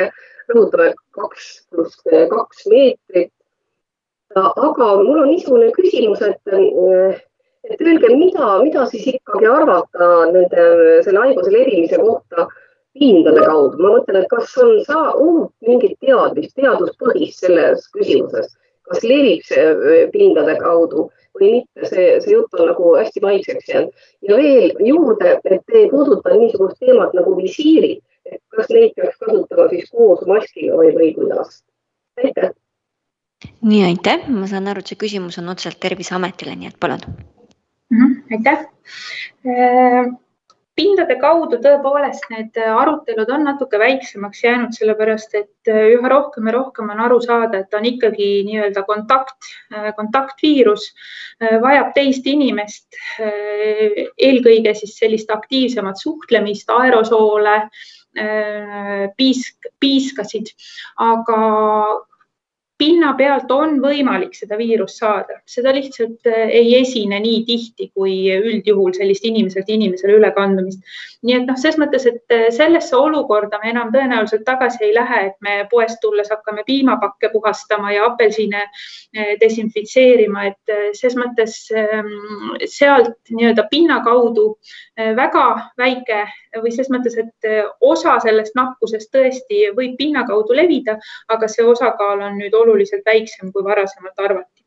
rõhutame kaks pluss kaks meetrit. Aga mul on niisugune küsimus, et, et öelge, mida, mida siis ikkagi arvata nende, selle haiguse levimise kohta pindade kaudu. Ma mõtlen, et kas on saa uut mingit teadmist, teaduspõhist selles küsimuses, kas levib see pindade kaudu või mitte, see, see jutt on nagu hästi vaikseks jäänud. Ja veel juurde, et te ei puuduta niisugust teemat nagu visiirid, et kas neid peaks kasutama siis koos maskiga või, või kuidas? Aitäh! Nii, aitäh! Ma saan aru, et see küsimus on otseselt Terviseametile, nii et palun. Mm-hmm, aitäh! Pindade kaudu tõepoolest need arutelud on natuke väiksemaks jäänud, sellepärast et üha rohkem ja rohkem on aru saada, et on ikkagi nii-öelda kontakt, kontaktviirus, vajab teist inimest, eelkõige siis sellist aktiivsemat suhtlemist, aerosoole, piisk, piiskasid, aga pinna pealt on võimalik seda viirust saada. Seda lihtsalt ei esine nii tihti, kui üldjuhul sellist inimeselt inimesele ülekandumist. Nii et noh, selles mõttes, et sellesse olukorda me enam tõenäoliselt tagasi ei lähe, et me poest tulles hakkame piimapakke puhastama ja apelsine desinfitseerima, et selles mõttes sealt nii-öelda pinna kaudu väga väike või selles mõttes, et osa sellest nakkusest tõesti võib pinna kaudu levida, aga see osakaal on nüüd oluliselt väiksem kui varasemalt arvati.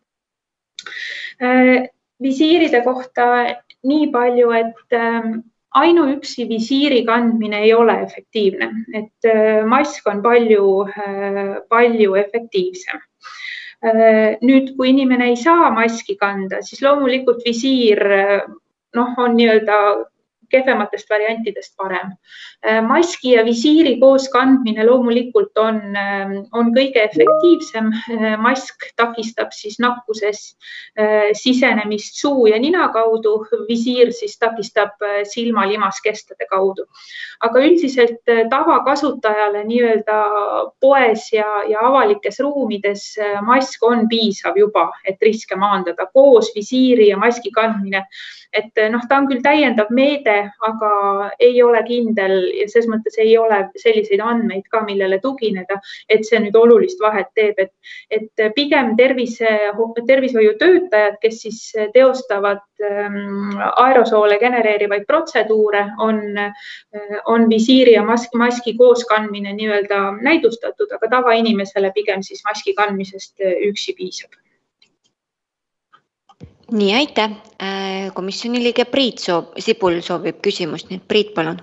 Visiiride kohta nii palju, et ainuüksi visiiri kandmine ei ole efektiivne, et mask on palju, palju efektiivsem. Nüüd, kui inimene ei saa maski kanda, siis loomulikult visiir noh, on nii-öelda kehvematest variantidest parem. Maski ja visiiri koos kandmine loomulikult on, on kõige efektiivsem. Mask takistab siis nakkuses sisenemist suu ja nina kaudu, visiir siis takistab silma-limaskestade kaudu. Aga üldiselt tavakasutajale nii-öelda poes ja, ja avalikes ruumides mask on piisav juba, et riske maandada koos visiiri ja maski kandmine. Et noh, ta on küll täiendav meede, aga ei ole kindel ja selles mõttes ei ole selliseid andmeid ka, millele tugineda, et see nüüd olulist vahet teeb, et, et pigem tervise, tervishoiutöötajad, kes siis teostavad aerosoole genereerivaid protseduure, on, on visiiri ja maski, maski koos kandmine nii-öelda näidustatud, aga tavainimesele pigem siis maski kandmisest üksi piisab. Nii, aitäh. Komisjoni liige Priit soov, Sibul soovib küsimust, nii et Priit, palun.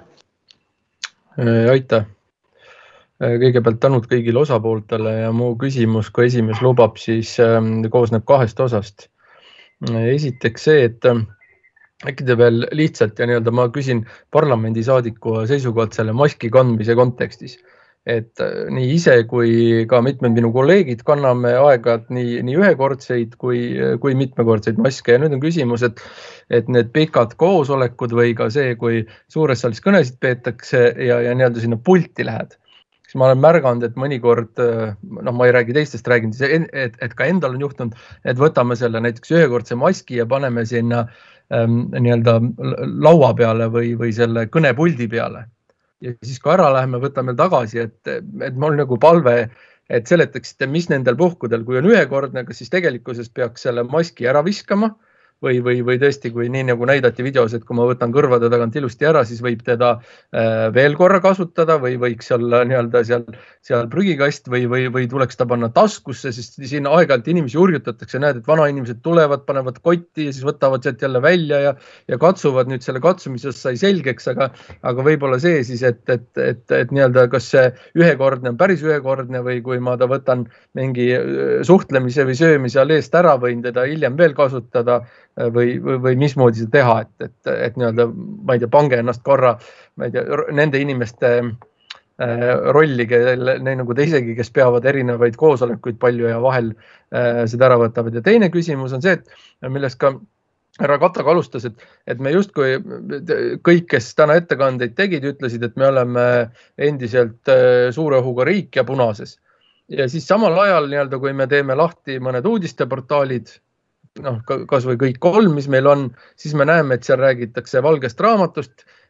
Aitäh. Kõigepealt tänud kõigile osapooltele ja mu küsimus, kui esimees lubab, siis koosneb kahest osast. Esiteks see, et äkki te veel lihtsalt ja nii-öelda ma küsin parlamendisaadiku seisukohalt selle maski kandmise kontekstis. Et nii ise kui ka mitmed minu kolleegid kanname aega nii, nii ühekordseid kui, kui mitmekordseid maske. Ja nüüd on küsimus, et, et need pikad koosolekud või ka see, kui suures saalis kõnesid peetakse ja, ja nii-öelda sinna pulti lähed. Siis ma olen märganud, et mõnikord, noh ma ei räägi teistest, räägin, et, et ka endal on juhtunud, et võtame selle näiteks ühekordse maski ja paneme sinna ähm, nii-öelda laua peale või, või selle kõnepuldi peale. Ja siis kui ära läheme, võtame tagasi, et, et mul nagu palve, et seletaksite, mis nendel puhkudel, kui on ühekordne, kas siis tegelikkuses peaks selle maski ära viskama või, või, või tõesti, kui nii nagu näidati videos, et kui ma võtan kõrvade tagant ilusti ära, siis võib teda veel korra kasutada või võiks olla nii-öelda seal, seal prügikast või, või, või tuleks ta panna taskusse, sest siin aeg-ajalt inimesi urjutatakse, näed, et vanainimesed tulevad, panevad kotti ja siis võtavad sealt jälle välja ja, ja katsuvad nüüd selle katsumisest sai selgeks, aga, aga võib-olla see siis, et, et, et, et nii-öelda kas see ühekordne on päris ühekordne või kui ma ta võtan mingi suhtlemise või söömise all eest ära, võin teda hiljem veel kasutada või, või, või mismoodi seda teha, et, et, et nii-öelda, ma ei tea, pange ennast korra, ma ei tea, nende inimeste rolli, nii nagu teisegi, kes peavad erinevaid koosolekuid palju ja vahel seda ära võtavad. Ja teine küsimus on see, et millest ka härra Katag alustas, et, et me justkui kõik, kes täna ettekandeid tegid, ütlesid, et me oleme endiselt suure õhuga riik ja punases. Ja siis samal ajal, nii-öelda, kui me teeme lahti mõned uudisteportaalid, noh, kas või kõik kolm, mis meil on, siis me näeme, et seal räägitakse valgest raamatust,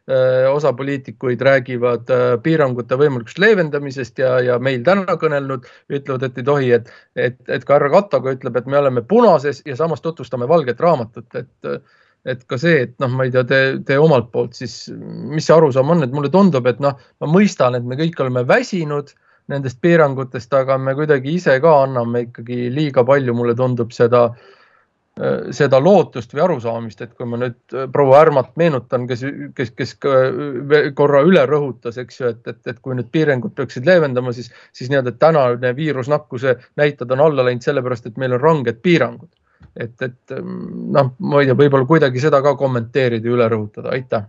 osa poliitikuid räägivad piirangute võimalikust leevendamisest ja, ja meil täna kõnelnud ütlevad, et ei tohi, et, et, et ka härra Kattaga ütleb, et me oleme punases ja samas tutvustame valget raamatut, et, et ka see, et noh, ma ei tea, te, te omalt poolt siis, mis see arusaam on, et mulle tundub, et noh, ma mõistan, et me kõik oleme väsinud nendest piirangutest, aga me kuidagi ise ka anname ikkagi liiga palju, mulle tundub seda seda lootust või arusaamist, et kui ma nüüd proua Härmat meenutan, kes, kes, kes korra üle rõhutas, eks ju, et, et, et kui nüüd piirangud peaksid leevendama, siis, siis nii, et tänane viirusnakkuse näitajad on alla läinud sellepärast, et meil on ranged piirangud. Et, et noh, ma ei tea, võib-olla kuidagi seda ka kommenteerida ja üle rõhutada. Aitäh!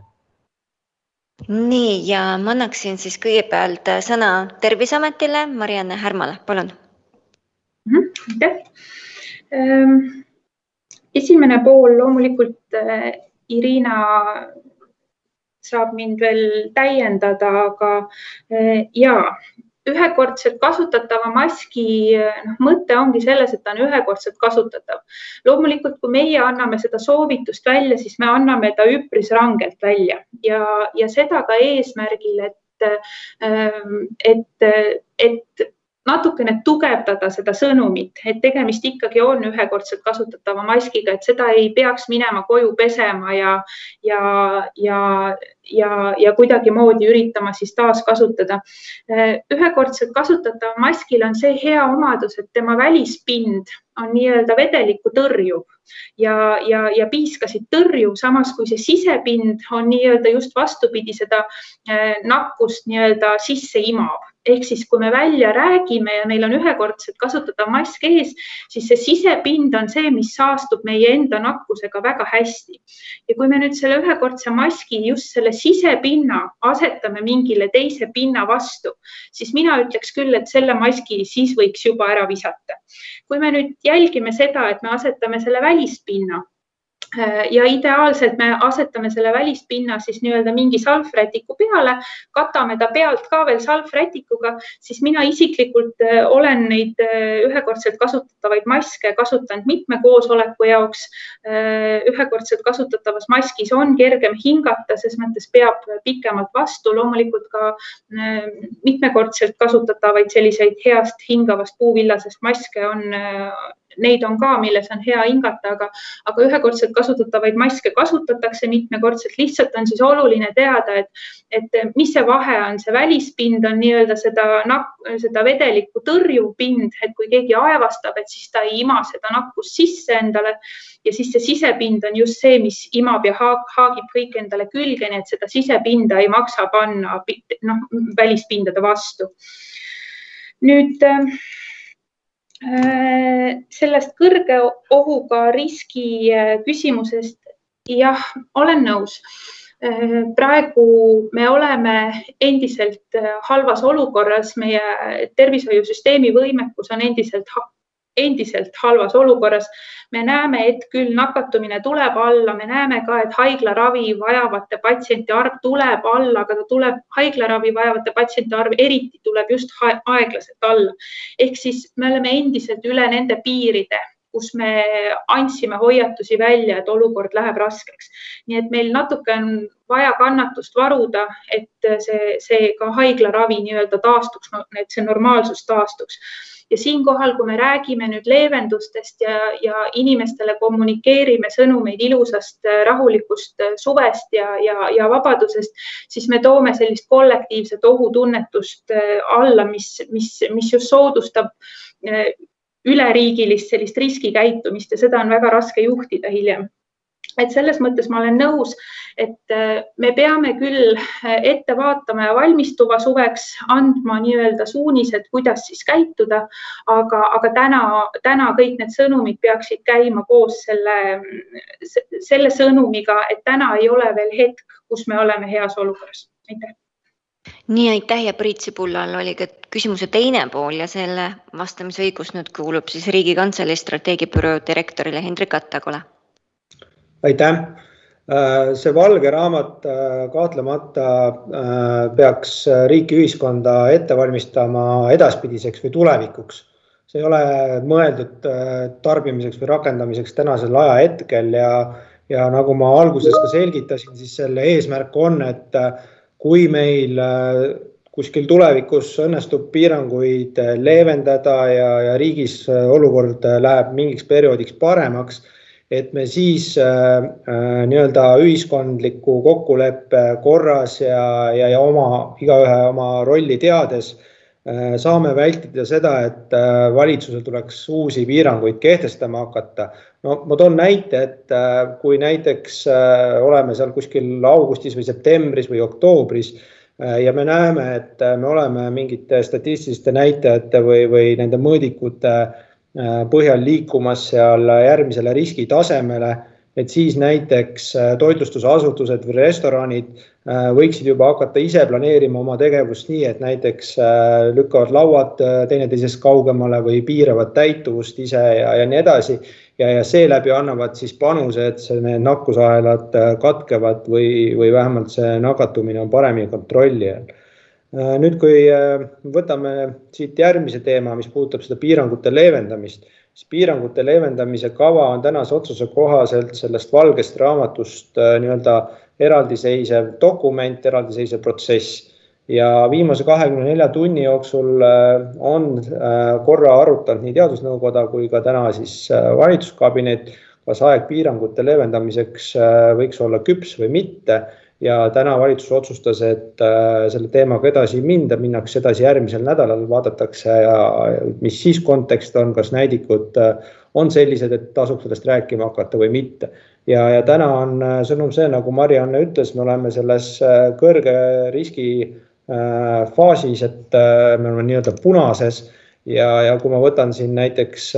Nii, ja ma annaksin siis kõigepealt sõna Terviseametile, Marianne Härmale, palun. Aitäh! Ähm... Esimene pool loomulikult Irina saab mind veel täiendada, aga ja, ühekordselt kasutatava maski no, mõte ongi selles, et ta on ühekordselt kasutatav. Loomulikult, kui meie anname seda soovitust välja, siis me anname ta üpris rangelt välja ja, ja seda ka eesmärgil, et, et, et natukene tugevdada seda sõnumit, et tegemist ikkagi on ühekordselt kasutatava maskiga, et seda ei peaks minema koju pesema ja, ja, ja, ja, ja kuidagi moodi üritama siis taas kasutada. Ühekordselt kasutatav maskil on see hea omadus, et tema välispind on nii-öelda vedelikku tõrjuv ja, ja, ja piiskasid tõrjuv, samas kui see sisepind on nii-öelda just vastupidi seda nakkust nii-öelda sisse imav. Ehk siis, kui me välja räägime ja meil on ühekordselt kasutatav mask ees, siis see sisepind on see, mis saastub meie enda nakkusega väga hästi. Ja kui me nüüd selle ühekordse maski just selle sisepinna asetame mingile teise pinna vastu, siis mina ütleks küll, et selle maski siis võiks juba ära visata. Kui me nüüd jälgime seda, et me asetame selle välispinna, ja ideaalselt me asetame selle välispinna siis nii-öelda mingi salvrätiku peale, katame ta pealt ka veel salvrätikuga, siis mina isiklikult olen neid ühekordselt kasutatavaid maske kasutanud mitme koosoleku jaoks. Ühekordselt kasutatavas maskis on kergem hingata, ses mõttes peab pikemalt vastu. Loomulikult ka mitmekordselt kasutatavaid selliseid heast hingavast puuvillasest maske on neid on ka, milles on hea hingata, aga, aga ühekordselt kasutatavaid maske kasutatakse mitmekordselt. Lihtsalt on siis oluline teada, et, et mis see vahe on. See välispind on nii-öelda seda, seda vedelikku tõrjuv pind, et kui keegi aevastab, et siis ta ei ima seda nakkust sisse endale ja siis see sisepind on just see, mis imab ja haagib kõik endale külge, nii et seda sisepinda ei maksa panna no, välispindade vastu. Nüüd sellest kõrge ohuga riski küsimusest, jah, olen nõus. Praegu me oleme endiselt halvas olukorras, meie tervishoiusüsteemi võimekus on endiselt, endiselt halvas olukorras. Me näeme, et küll nakatumine tuleb alla, me näeme ka, et haiglaravi vajavate patsienti arv tuleb alla, aga ta tuleb haiglaravi vajavate patsienti arv eriti tuleb just aeglaselt alla. Ehk siis me oleme endiselt üle nende piiride, kus me andsime hoiatusi välja, et olukord läheb raskeks. Nii et meil natuke on vaja kannatust varuda, et see, see ka haiglaravi nii-öelda taastuks, et see normaalsus taastuks. Ja siinkohal, kui me räägime nüüd leevendustest ja, ja inimestele kommunikeerime sõnumeid ilusast, rahulikust suvest ja, ja, ja vabadusest, siis me toome sellist kollektiivset ohutunnetust alla, mis, mis, mis just soodustab üleriigilist sellist riskikäitumist ja seda on väga raske juhtida hiljem. Et selles mõttes ma olen nõus, et me peame küll ette vaatama ja valmistuva suveks andma nii-öelda suunised, kuidas siis käituda, aga, aga täna, täna kõik need sõnumid peaksid käima koos selle, selle sõnumiga, et täna ei ole veel hetk, kus me oleme heas olukorras. Aitäh. Nii, aitäh ja Priit Sibulal oli ka küsimuse teine pool ja selle vastamise õigus nüüd kuulub siis Riigikantselei strateegiabüroo direktorile Hendrik Attagule. Aitäh. See valge raamat kahtlemata peaks riiki ühiskonda ette valmistama edaspidiseks või tulevikuks. See ei ole mõeldud tarbimiseks või rakendamiseks tänasel ajahetkel ja, ja nagu ma alguses ka selgitasin, siis selle eesmärk on, et kui meil kuskil tulevikus õnnestub piiranguid leevendada ja, ja riigis olukord läheb mingiks perioodiks paremaks, et me siis äh, nii-öelda ühiskondliku kokkuleppe korras ja, ja, ja oma, igaühe oma rolli teades äh, saame vältida seda, et äh, valitsusel tuleks uusi piiranguid kehtestama hakata. No, ma toon näite, et äh, kui näiteks äh, oleme seal kuskil augustis või septembris või oktoobris äh, ja me näeme, et me oleme mingite statistiliste näitajate või, või nende mõõdikute põhjal liikumas seal järgmisele riskitasemele, et siis näiteks toitlustusasutused või restoranid võiksid juba hakata ise planeerima oma tegevust nii, et näiteks lükkavad lauad teineteisest kaugemale või piiravad täituvust ise ja, ja nii edasi. Ja, ja seeläbi annavad siis panuse, et see need nakkusahelad katkevad või, või vähemalt see nakatumine on paremini kontrolli all. Nüüd, kui võtame siit järgmise teema, mis puudutab seda piirangute leevendamist, siis piirangute leevendamise kava on tänase otsuse kohaselt sellest valgest raamatust nii-öelda eraldiseisev dokument, eraldiseisev protsess. Ja viimase kahekümne nelja tunni jooksul on korra arutanud nii teadusnõukoda kui ka täna siis valitsuskabinet, kas aeg piirangute leevendamiseks võiks olla küps või mitte. Ja täna valitsus otsustas, et selle teemaga edasi minda, minnakse edasi järgmisel nädalal, vaadatakse, ja mis siis kontekst on, kas näidikud on sellised, et tasub sellest rääkima hakata või mitte. Ja, ja täna on sõnum see, nagu Marianne ütles, me oleme selles kõrge riski faasis, et me oleme nii-öelda punases ja, ja kui ma võtan siin näiteks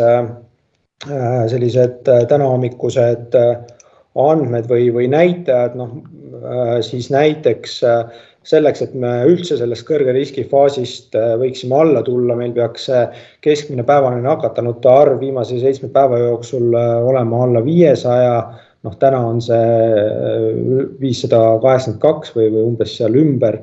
sellised tänahommikused andmed või, või näitajad, noh, siis näiteks selleks, et me üldse sellest kõrge riskifaasist võiksime alla tulla, meil peaks keskmine päevane nakatanute arv viimase seitsme päeva jooksul olema alla viiesaja, noh, täna on see viissada kaheksakümmend kaks või, või umbes seal ümber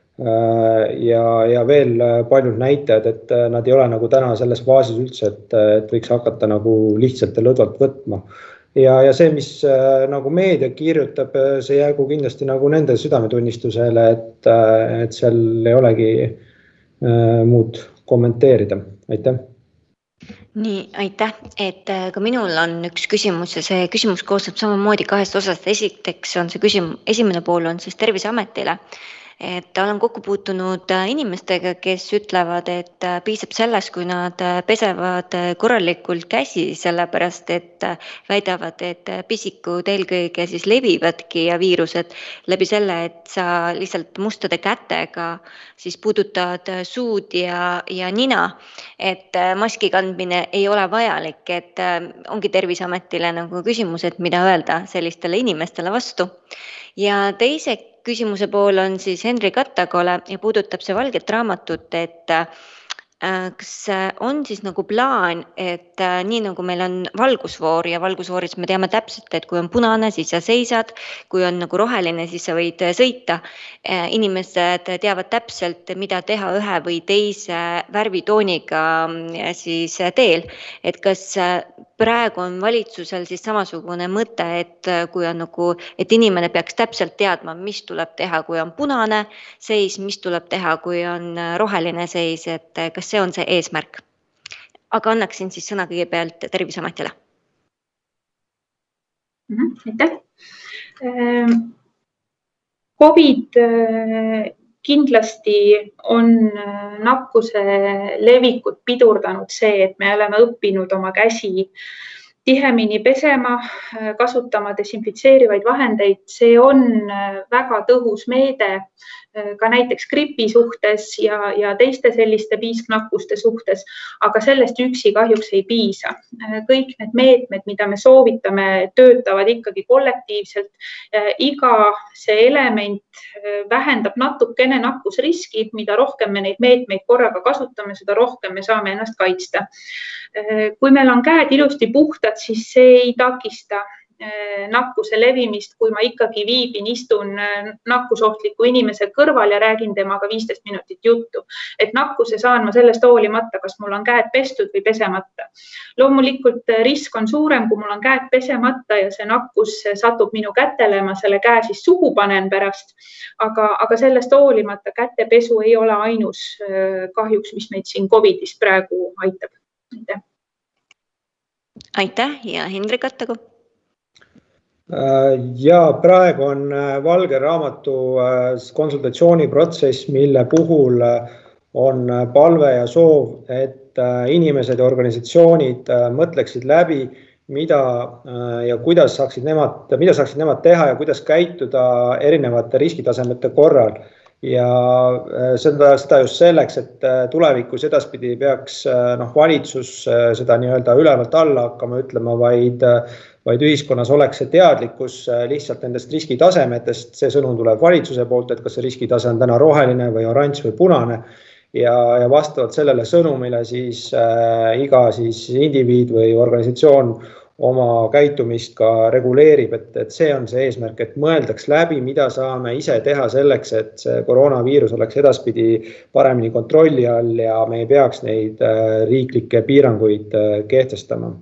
ja, ja veel paljud näitajad, et nad ei ole nagu täna selles faasis üldse, et, et võiks hakata nagu lihtsalt ja lõdvalt võtma. Ja, ja see, mis äh, nagu meedia kirjutab, see jäägu kindlasti nagu nende südametunnistusele, et, et seal ei olegi äh, muud kommenteerida. Aitäh. Nii, aitäh, et ka minul on üks küsimus ja see küsimus koosneb samamoodi kahest osast. Esiteks on see küsimus, esimene pool on siis Terviseametile. Et olen kokku puutunud inimestega, kes ütlevad, et piisab sellest, kui nad pesevad korralikult käsi, sellepärast et väidavad, et pisikud eelkõige siis levivadki ja viirused läbi selle, et sa lihtsalt mustade kätega siis puudutad suud ja, ja nina, et maski kandmine ei ole vajalik, et ongi Terviseametile nagu küsimus, et mida öelda sellistele inimestele vastu. Ja teise küsimuse pool on siis Henri Kattagole ja puudutab see valget raamatut, et kas on siis nagu plaan, et nii nagu meil on valgusvoor ja valgusvooris me teame täpselt, et kui on punane, siis sa seisad, kui on nagu roheline, siis sa võid sõita. Inimesed teavad täpselt, mida teha ühe või teise värvitooniga siis teel, et kas praegu on valitsusel siis samasugune mõte, et kui on nagu, et inimene peaks täpselt teadma, mis tuleb teha, kui on punane seis, mis tuleb teha, kui on roheline seis, et kas see on see eesmärk. Aga annaksin siis sõna kõigepealt Terviseametile. Aitäh. Covid kindlasti on nakkuse levikut pidurdanud see, et me oleme õppinud oma käsi tihemini pesema, kasutama desinfitseerivaid vahendeid. See on väga tõhus meede ka näiteks gripi suhtes ja, ja teiste selliste piisknakkuste suhtes, aga sellest üksi kahjuks ei piisa. Kõik need meetmed, mida me soovitame, töötavad ikkagi kollektiivselt. Iga see element vähendab natukene nakkusriski, mida rohkem me neid meetmeid korraga kasutame, seda rohkem me saame ennast kaitsta. Kui meil on käed ilusti puhtad, siis see ei takista nakkuse levimist, kui ma ikkagi viibin, istun nakkusohtliku inimese kõrval ja räägin temaga viisteist minutit juttu. Et nakkuse saan ma sellest hoolimata, kas mul on käed pestud või pesemata. Loomulikult risk on suurem, kui mul on käed pesemata ja see nakkus satub minu kätele, ma selle käe siis suhu panen pärast. Aga, aga sellest hoolimata kätepesu ei ole ainus kahjuks, mis meid siin Covidis praegu aitab. Aitäh. Aitäh ja Hendrik Attagu. Ja praegu on Valge Raamatu konsultatsiooniprotsess, mille puhul on palve ja soov, et inimesed ja organisatsioonid mõtleksid läbi, mida ja kuidas saaksid nemad, mida saaksid nemad teha ja kuidas käituda erinevate riskitasemete korral. Ja seda, seda just selleks, et tulevikus edaspidi peaks noh, valitsus seda nii-öelda ülevalt alla hakkama ütlema, vaid vaid ühiskonnas oleks see teadlikkus lihtsalt nendest riskitasemetest. See sõnum tuleb valitsuse poolt, et kas see riskitase on täna roheline või oranž või punane. Ja, ja vastavalt sellele sõnumile siis äh, iga siis indiviid või organisatsioon oma käitumist ka reguleerib. Et, et see on see eesmärk, et mõeldaks läbi, mida saame ise teha selleks, et see koroonaviirus oleks edaspidi paremini kontrolli all ja me ei peaks neid äh, riiklikke piiranguid äh, kehtestama.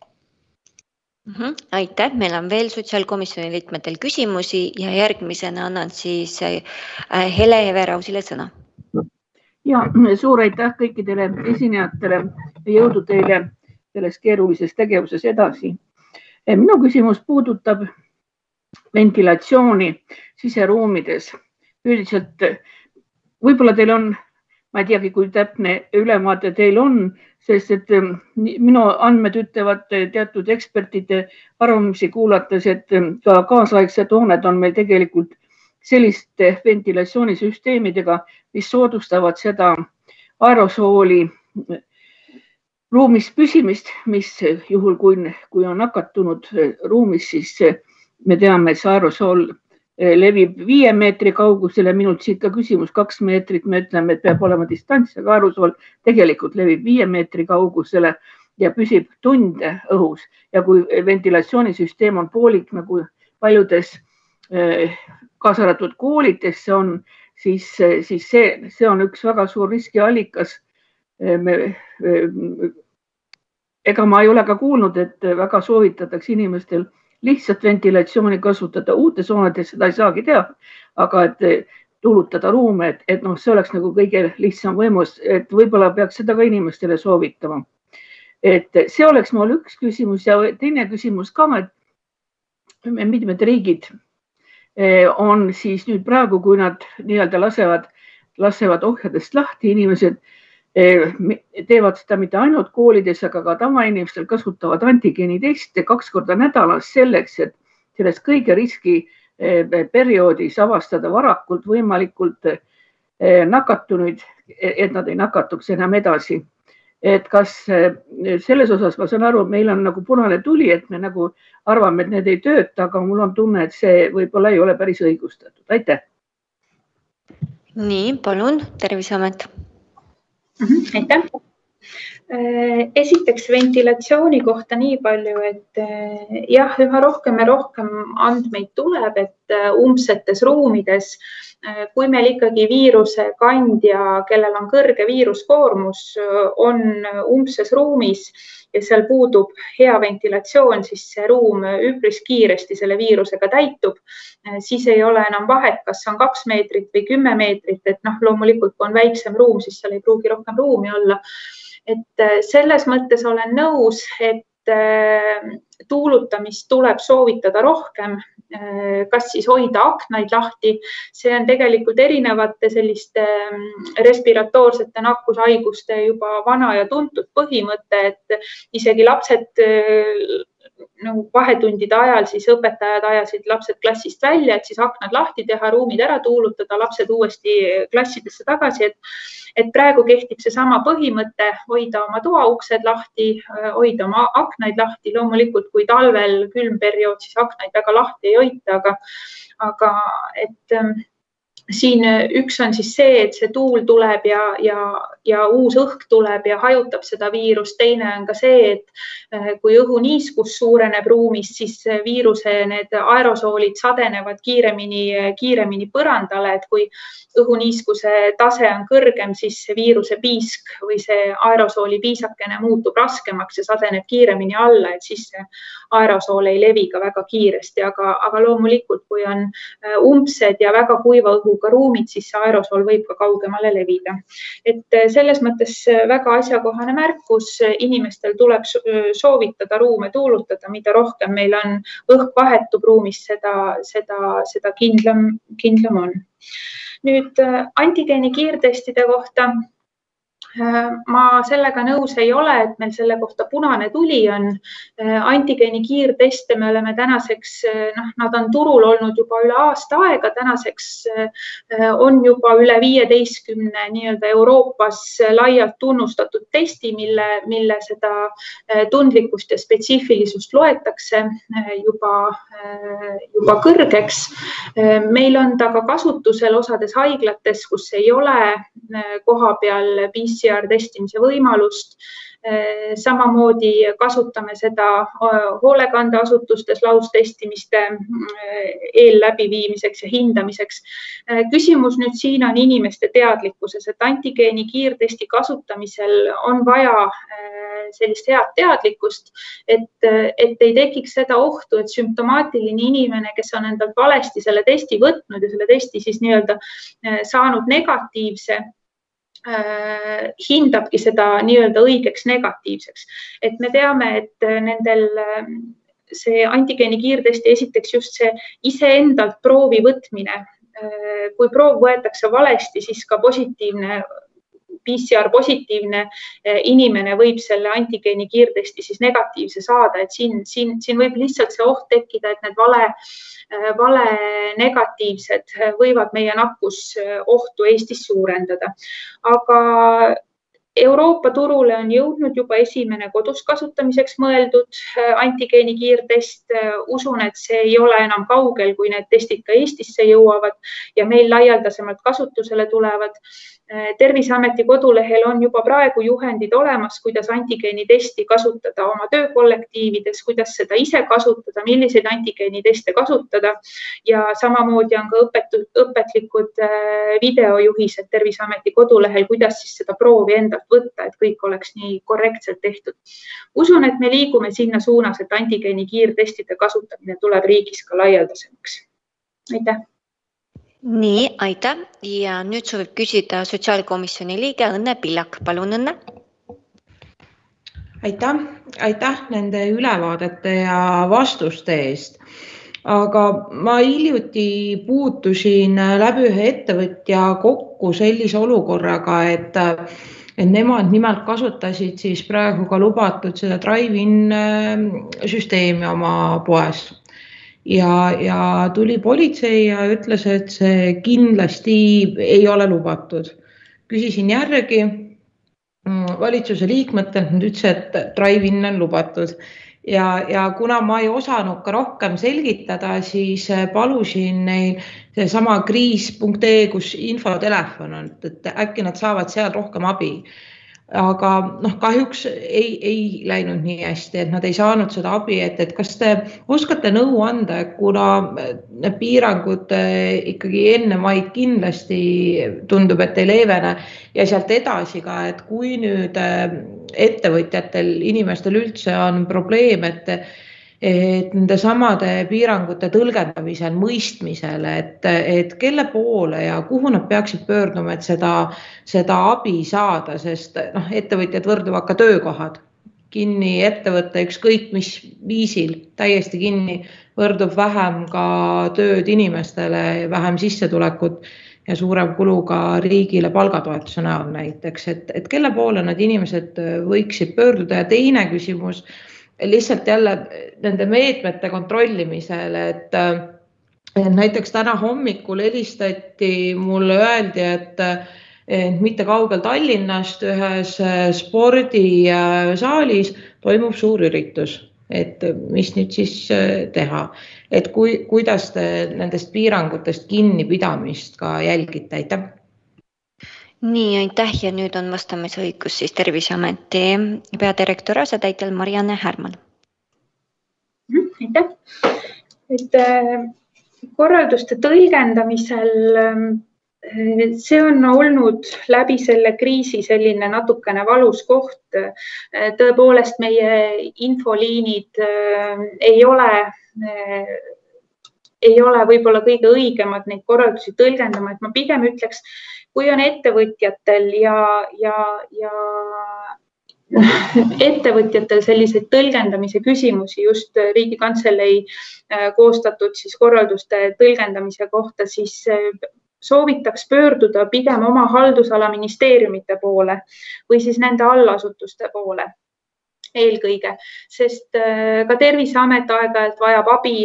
Aitäh, meil on veel sotsiaalkomisjoni liikmetel küsimusi ja järgmisena annan siis Hele Everausile sõna. Ja suur aitäh kõikidele esinejatele ja jõudu teile selles keerulises tegevuses edasi. Minu küsimus puudutab ventilatsiooni siseruumides. Üldiselt võib-olla teil on, ma ei teagi, kui täpne ülevaade teil on, sest et minu andmed ütlevad teatud ekspertide arvamusi kuulates, et ka kaasaegsed hooned on meil tegelikult selliste ventilatsioonisüsteemidega, mis soodustavad seda aerosooli ruumis püsimist, mis juhul, kui, kui on nakatunud ruumis, siis me teame, et see aerosool levib viie meetri kaugusele, minult siit ka küsimus kaks meetrit, me ütleme, et peab olema distants, aga aerosool tegelikult levib viie meetri kaugusele ja püsib tunde õhus. Ja kui ventilatsioonisüsteem on poolik, nagu paljudes kaasa arvatud koolides see on, siis, siis see, see on üks väga suur riskiallikas. Me, ega ma ei ole ka kuulnud, et väga soovitatakse inimestel lihtsalt ventilatsiooni kasutada. Uutes hoonades seda ei saagi teha, aga et tuulutada ruume, et, et noh, see oleks nagu kõige lihtsam võimus, et võib-olla peaks seda ka inimestele soovitama. Et see oleks mul üks küsimus ja teine küsimus ka, et mitmed riigid on siis nüüd praegu, kui nad nii-öelda lasevad, lasevad ohjadest lahti, inimesed teevad seda mitte ainult koolides, aga ka tavainimestel kasutavad antigeeniteste kaks korda nädalas selleks, et sellest kõige riski perioodis avastada varakult võimalikult nakatunuid, et nad ei nakatuks enam edasi. Et kas selles osas ma saan aru, meil on nagu punane tuli, et me nagu arvame, et need ei tööta, aga mul on tunne, et see võib-olla ei ole päris õigustatud. Aitäh! Nii, palun, Terviseamet. Aitäh! Esiteks ventilatsiooni kohta nii palju, et jah, üha rohkem ja rohkem andmeid tuleb, et umbsetes ruumides, kui meil ikkagi viiruse kandja, kellel on kõrge viiruskoormus, on umbses ruumis ja seal puudub hea ventilatsioon, siis see ruum üpris kiiresti selle viirusega täitub. Siis ei ole enam vahet, kas on kaks meetrit või kümme meetrit, et noh, loomulikult kui on väiksem ruum, siis seal ei pruugi rohkem ruumi olla. Et selles mõttes olen nõus, et tuulutamist tuleb soovitada rohkem, kas siis hoida aknaid lahti. See on tegelikult erinevate selliste respiratoorsete nakkushaiguste juba vana ja tuntud põhimõte, et isegi lapsed no, vahetundide ajal siis õpetajad ajasid lapsed klassist välja, et siis aknad lahti teha, ruumid ära tuulutada, lapsed uuesti klassidesse tagasi, et Et praegu kehtib see sama põhimõte, hoida oma toauksed lahti, hoida oma aknaid lahti. Loomulikult, kui talvel külm periood, siis aknaid väga lahti ei hoita, aga, aga et siin üks on siis see, et see tuul tuleb ja, ja, ja uus õhk tuleb ja hajutab seda viirust. Teine on ka see, et kui õhuniiskus suureneb ruumis, siis viiruse need aerosoolid sadenevad kiiremini, kiiremini põrandale, et kui õhuniiskuse tase on kõrgem, siis see viiruse piisk või see aerosooli piisakene muutub raskemaks ja sadeneb kiiremini alla, et siis see aerosool ei levi ka väga kiiresti, aga, aga loomulikult, kui on umbsed ja väga kuiva õhuga ruumid, siis see aerosool võib ka kaugemale levida. Et selles mõttes väga asjakohane märkus, inimestel tuleb soovitada ruume tuulutada, mida rohkem meil on õhk vahetub ruumis, seda, seda, seda kindlam, kindlam on. Nüüd antigeeni kiirtestide kohta. Ma sellega nõus ei ole, et meil selle kohta punane tuli on. Antigeeni kiirteste me oleme tänaseks, noh, nad on turul olnud juba üle aasta aega, tänaseks on juba üle viieteistkümne nii-öelda Euroopas laialt tunnustatud testi, mille, mille seda tundlikkust ja spetsiifilisust loetakse juba, juba kõrgeks. Meil on ta ka kasutusel osades haiglates, kus ei ole koha peal P C R testimise võimalust. Samamoodi kasutame seda hoolekandeasutustes laustestimiste eel läbiviimiseks ja hindamiseks. Küsimus nüüd siin on inimeste teadlikkuses, et antigeeni kiirtesti kasutamisel on vaja sellist head teadlikkust, et, et ei tekiks seda ohtu, et sümptomaatiline inimene, kes on endalt valesti selle testi võtnud ja selle testi siis nii-öelda saanud negatiivse, hindabki seda nii-öelda õigeks negatiivseks. Et me teame, et nendel see antigeeni kiirtesti esiteks just see iseendalt proovi võtmine. Kui proov võetakse valesti, siis ka positiivne, P C R positiivne inimene võib selle antigeeni kiirtesti siis negatiivse saada. Et siin, siin, siin võib lihtsalt see oht tekkida, et need vale vale negatiivsed võivad meie nakkusohtu Eestis suurendada. Aga Euroopa turule on jõudnud juba esimene kodus kasutamiseks mõeldud antigeeni kiirtest. Usun, et see ei ole enam kaugel, kui need testid ka Eestisse jõuavad ja meil laialdasemalt kasutusele tulevad. Terviseameti kodulehel on juba praegu juhendid olemas, kuidas antigeeni testi kasutada oma töökollektiivides, kuidas seda ise kasutada, milliseid antigeeni teste kasutada ja samamoodi on ka õpetud, õpetlikud videojuhised Terviseameti kodulehel, kuidas siis seda proovi endalt võtta, et kõik oleks nii korrektselt tehtud. Usun, et me liigume sinna suunas, et antigeeni kiirtestide kasutamine tuleb riigis ka laialdasemaks. Aitäh! Nii, aitäh. Ja nüüd soovib küsida sotsiaalkomisjoni liige Õnne Pillak. Palun, Õnne. Aitäh, aitäh nende ülevaadete ja vastuste eest. Aga ma hiljuti puutusin läbi ühe ettevõtja kokku sellise olukorraga, et, et nemad nimelt kasutasid siis praegu ka lubatud seda drive-in süsteemi oma poes. Ja, ja tuli politsei ja ütles, et see kindlasti ei ole lubatud. Küsisin järgi valitsuse liikmetelt, nad ütles, et drive-in on lubatud. Ja, ja kuna ma ei osanud ka rohkem selgitada, siis palusin neil see sama kriis punkt ee, kus infotelefon on, et äkki nad saavad seal rohkem abi. Aga noh, kahjuks ei, ei läinud nii hästi, et nad ei saanud seda abi, et, et kas te oskate nõu anda, kuna need piirangud ikkagi enne maid kindlasti tundub, et ei leevene ja sealt edasi ka, et kui nüüd ettevõtjatel, inimestel üldse on probleem, et et nende samade piirangute tõlgendamisel, mõistmisel, et, et kelle poole ja kuhu nad peaksid pöörduma, et seda, seda abi saada, sest noh, ettevõtjad võrduvad ka töökohad. Kinni ettevõtte ükskõik mis viisil, täiesti kinni, võrdub vähem ka tööd inimestele, vähem sissetulekut ja suurem kulu ka riigile palgatoetuse näol näiteks, et, et kelle poole nad inimesed võiksid pöörduda ja teine küsimus, lihtsalt jälle nende meetmete kontrollimisel, et, et näiteks täna hommikul helistati, mulle öeldi, et, et mitte kaugel Tallinnast ühes spordisaalis toimub suur üritus et mis nüüd siis teha, et kui, kuidas te nendest piirangutest kinnipidamist ka jälgite, aitäh? Nii, aitäh ja nüüd on vastamise õigus siis Terviseameti peadirektori asetäitjal Marianne Härmal. Aitäh. Et korralduste tõlgendamisel see on olnud läbi selle kriisi selline natukene valus koht. Tõepoolest meie infoliinid ei ole, ei ole võib-olla kõige õigemad neid korraldusi tõlgendama, et ma pigem ütleks, kui on ettevõtjatel ja, ja, ja ettevõtjatel selliseid tõlgendamise küsimusi just Riigikantselei koostatud siis korralduste tõlgendamise kohta, siis soovitaks pöörduda pigem oma haldusala ministeeriumite poole või siis nende allasutuste poole eelkõige, sest ka Terviseamet aeg-ajalt vajab abi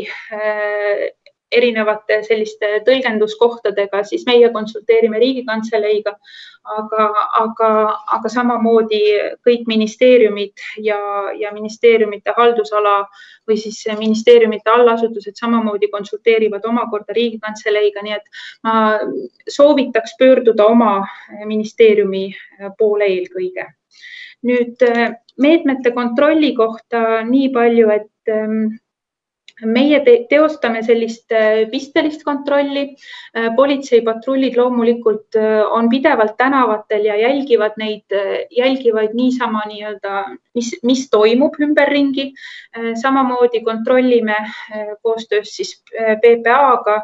erinevate selliste tõlgenduskohtadega, siis meie konsulteerime Riigikantseleiga, aga, aga, aga samamoodi kõik ministeeriumid ja, ja ministeeriumite haldusala või siis ministeeriumite allasutused samamoodi konsulteerivad omakorda Riigikantseleiga, nii et ma soovitaks pöörduda oma ministeeriumi poole eelkõige. Nüüd meetmete kontrolli kohta nii palju, et meie teostame sellist pistelist kontrolli. Politseipatrullid loomulikult on pidevalt tänavatel ja jälgivad neid, jälgivad niisama nii-öelda, mis, mis toimub ümberringi. Samamoodi kontrollime koostöös siis P P A-ga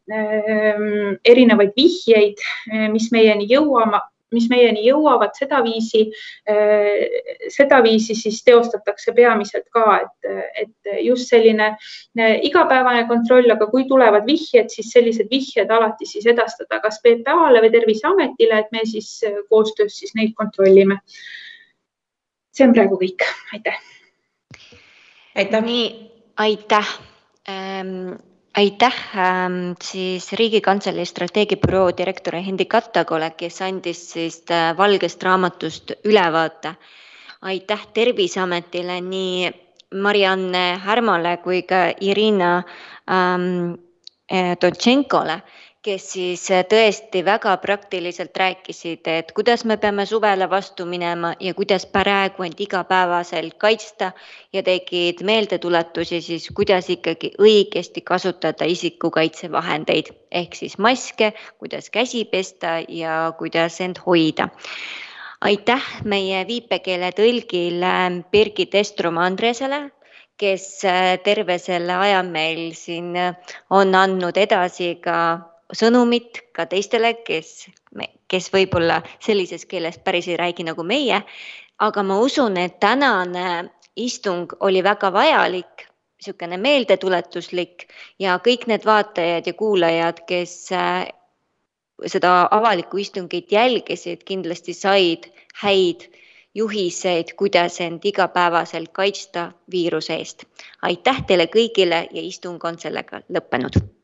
erinevaid vihjeid, mis meieni jõuama, mis meieni jõuavad seda viisi, seda viisi siis teostatakse peamiselt ka, et, et just selline igapäevane kontroll, aga kui tulevad vihjed, siis sellised vihjed alati siis edastada kas P P A-le või Terviseametile, et me siis koostöös siis neid kontrollime. See on praegu kõik. Aitäh. Aitäh. Nii, aitäh. Ähm... Aitäh siis Riigikantselei strateegibüroo direktori Hendi Kattagole, kes andis siis valgest raamatust ülevaate. Aitäh Terviseametile nii Marianne Härmale kui ka Irina ähm, Totšenkole, kes siis tõesti väga praktiliselt rääkisid, et kuidas me peame suvele vastu minema ja kuidas praegu end igapäevaselt kaitsta ja tegid meeldetuletusi siis, kuidas ikkagi õigesti kasutada isikukaitsevahendeid ehk siis maske, kuidas käsi pesta ja kuidas end hoida. Aitäh meie viipekeele tõlgile Birgit Estrom-Andresele, kes terve selle aja meil siin on andnud edasi ka sõnumit ka teistele, kes, kes võib-olla sellises keeles päris ei räägi nagu meie, aga ma usun, et tänane istung oli väga vajalik, niisugune meeldetuletuslik ja kõik need vaatajad ja kuulajad, kes seda avalikku istungit jälgisid, kindlasti said häid juhiseid, kuidas end igapäevaselt kaitsta viiruse eest. Aitäh teile kõigile ja istung on sellega lõppenud.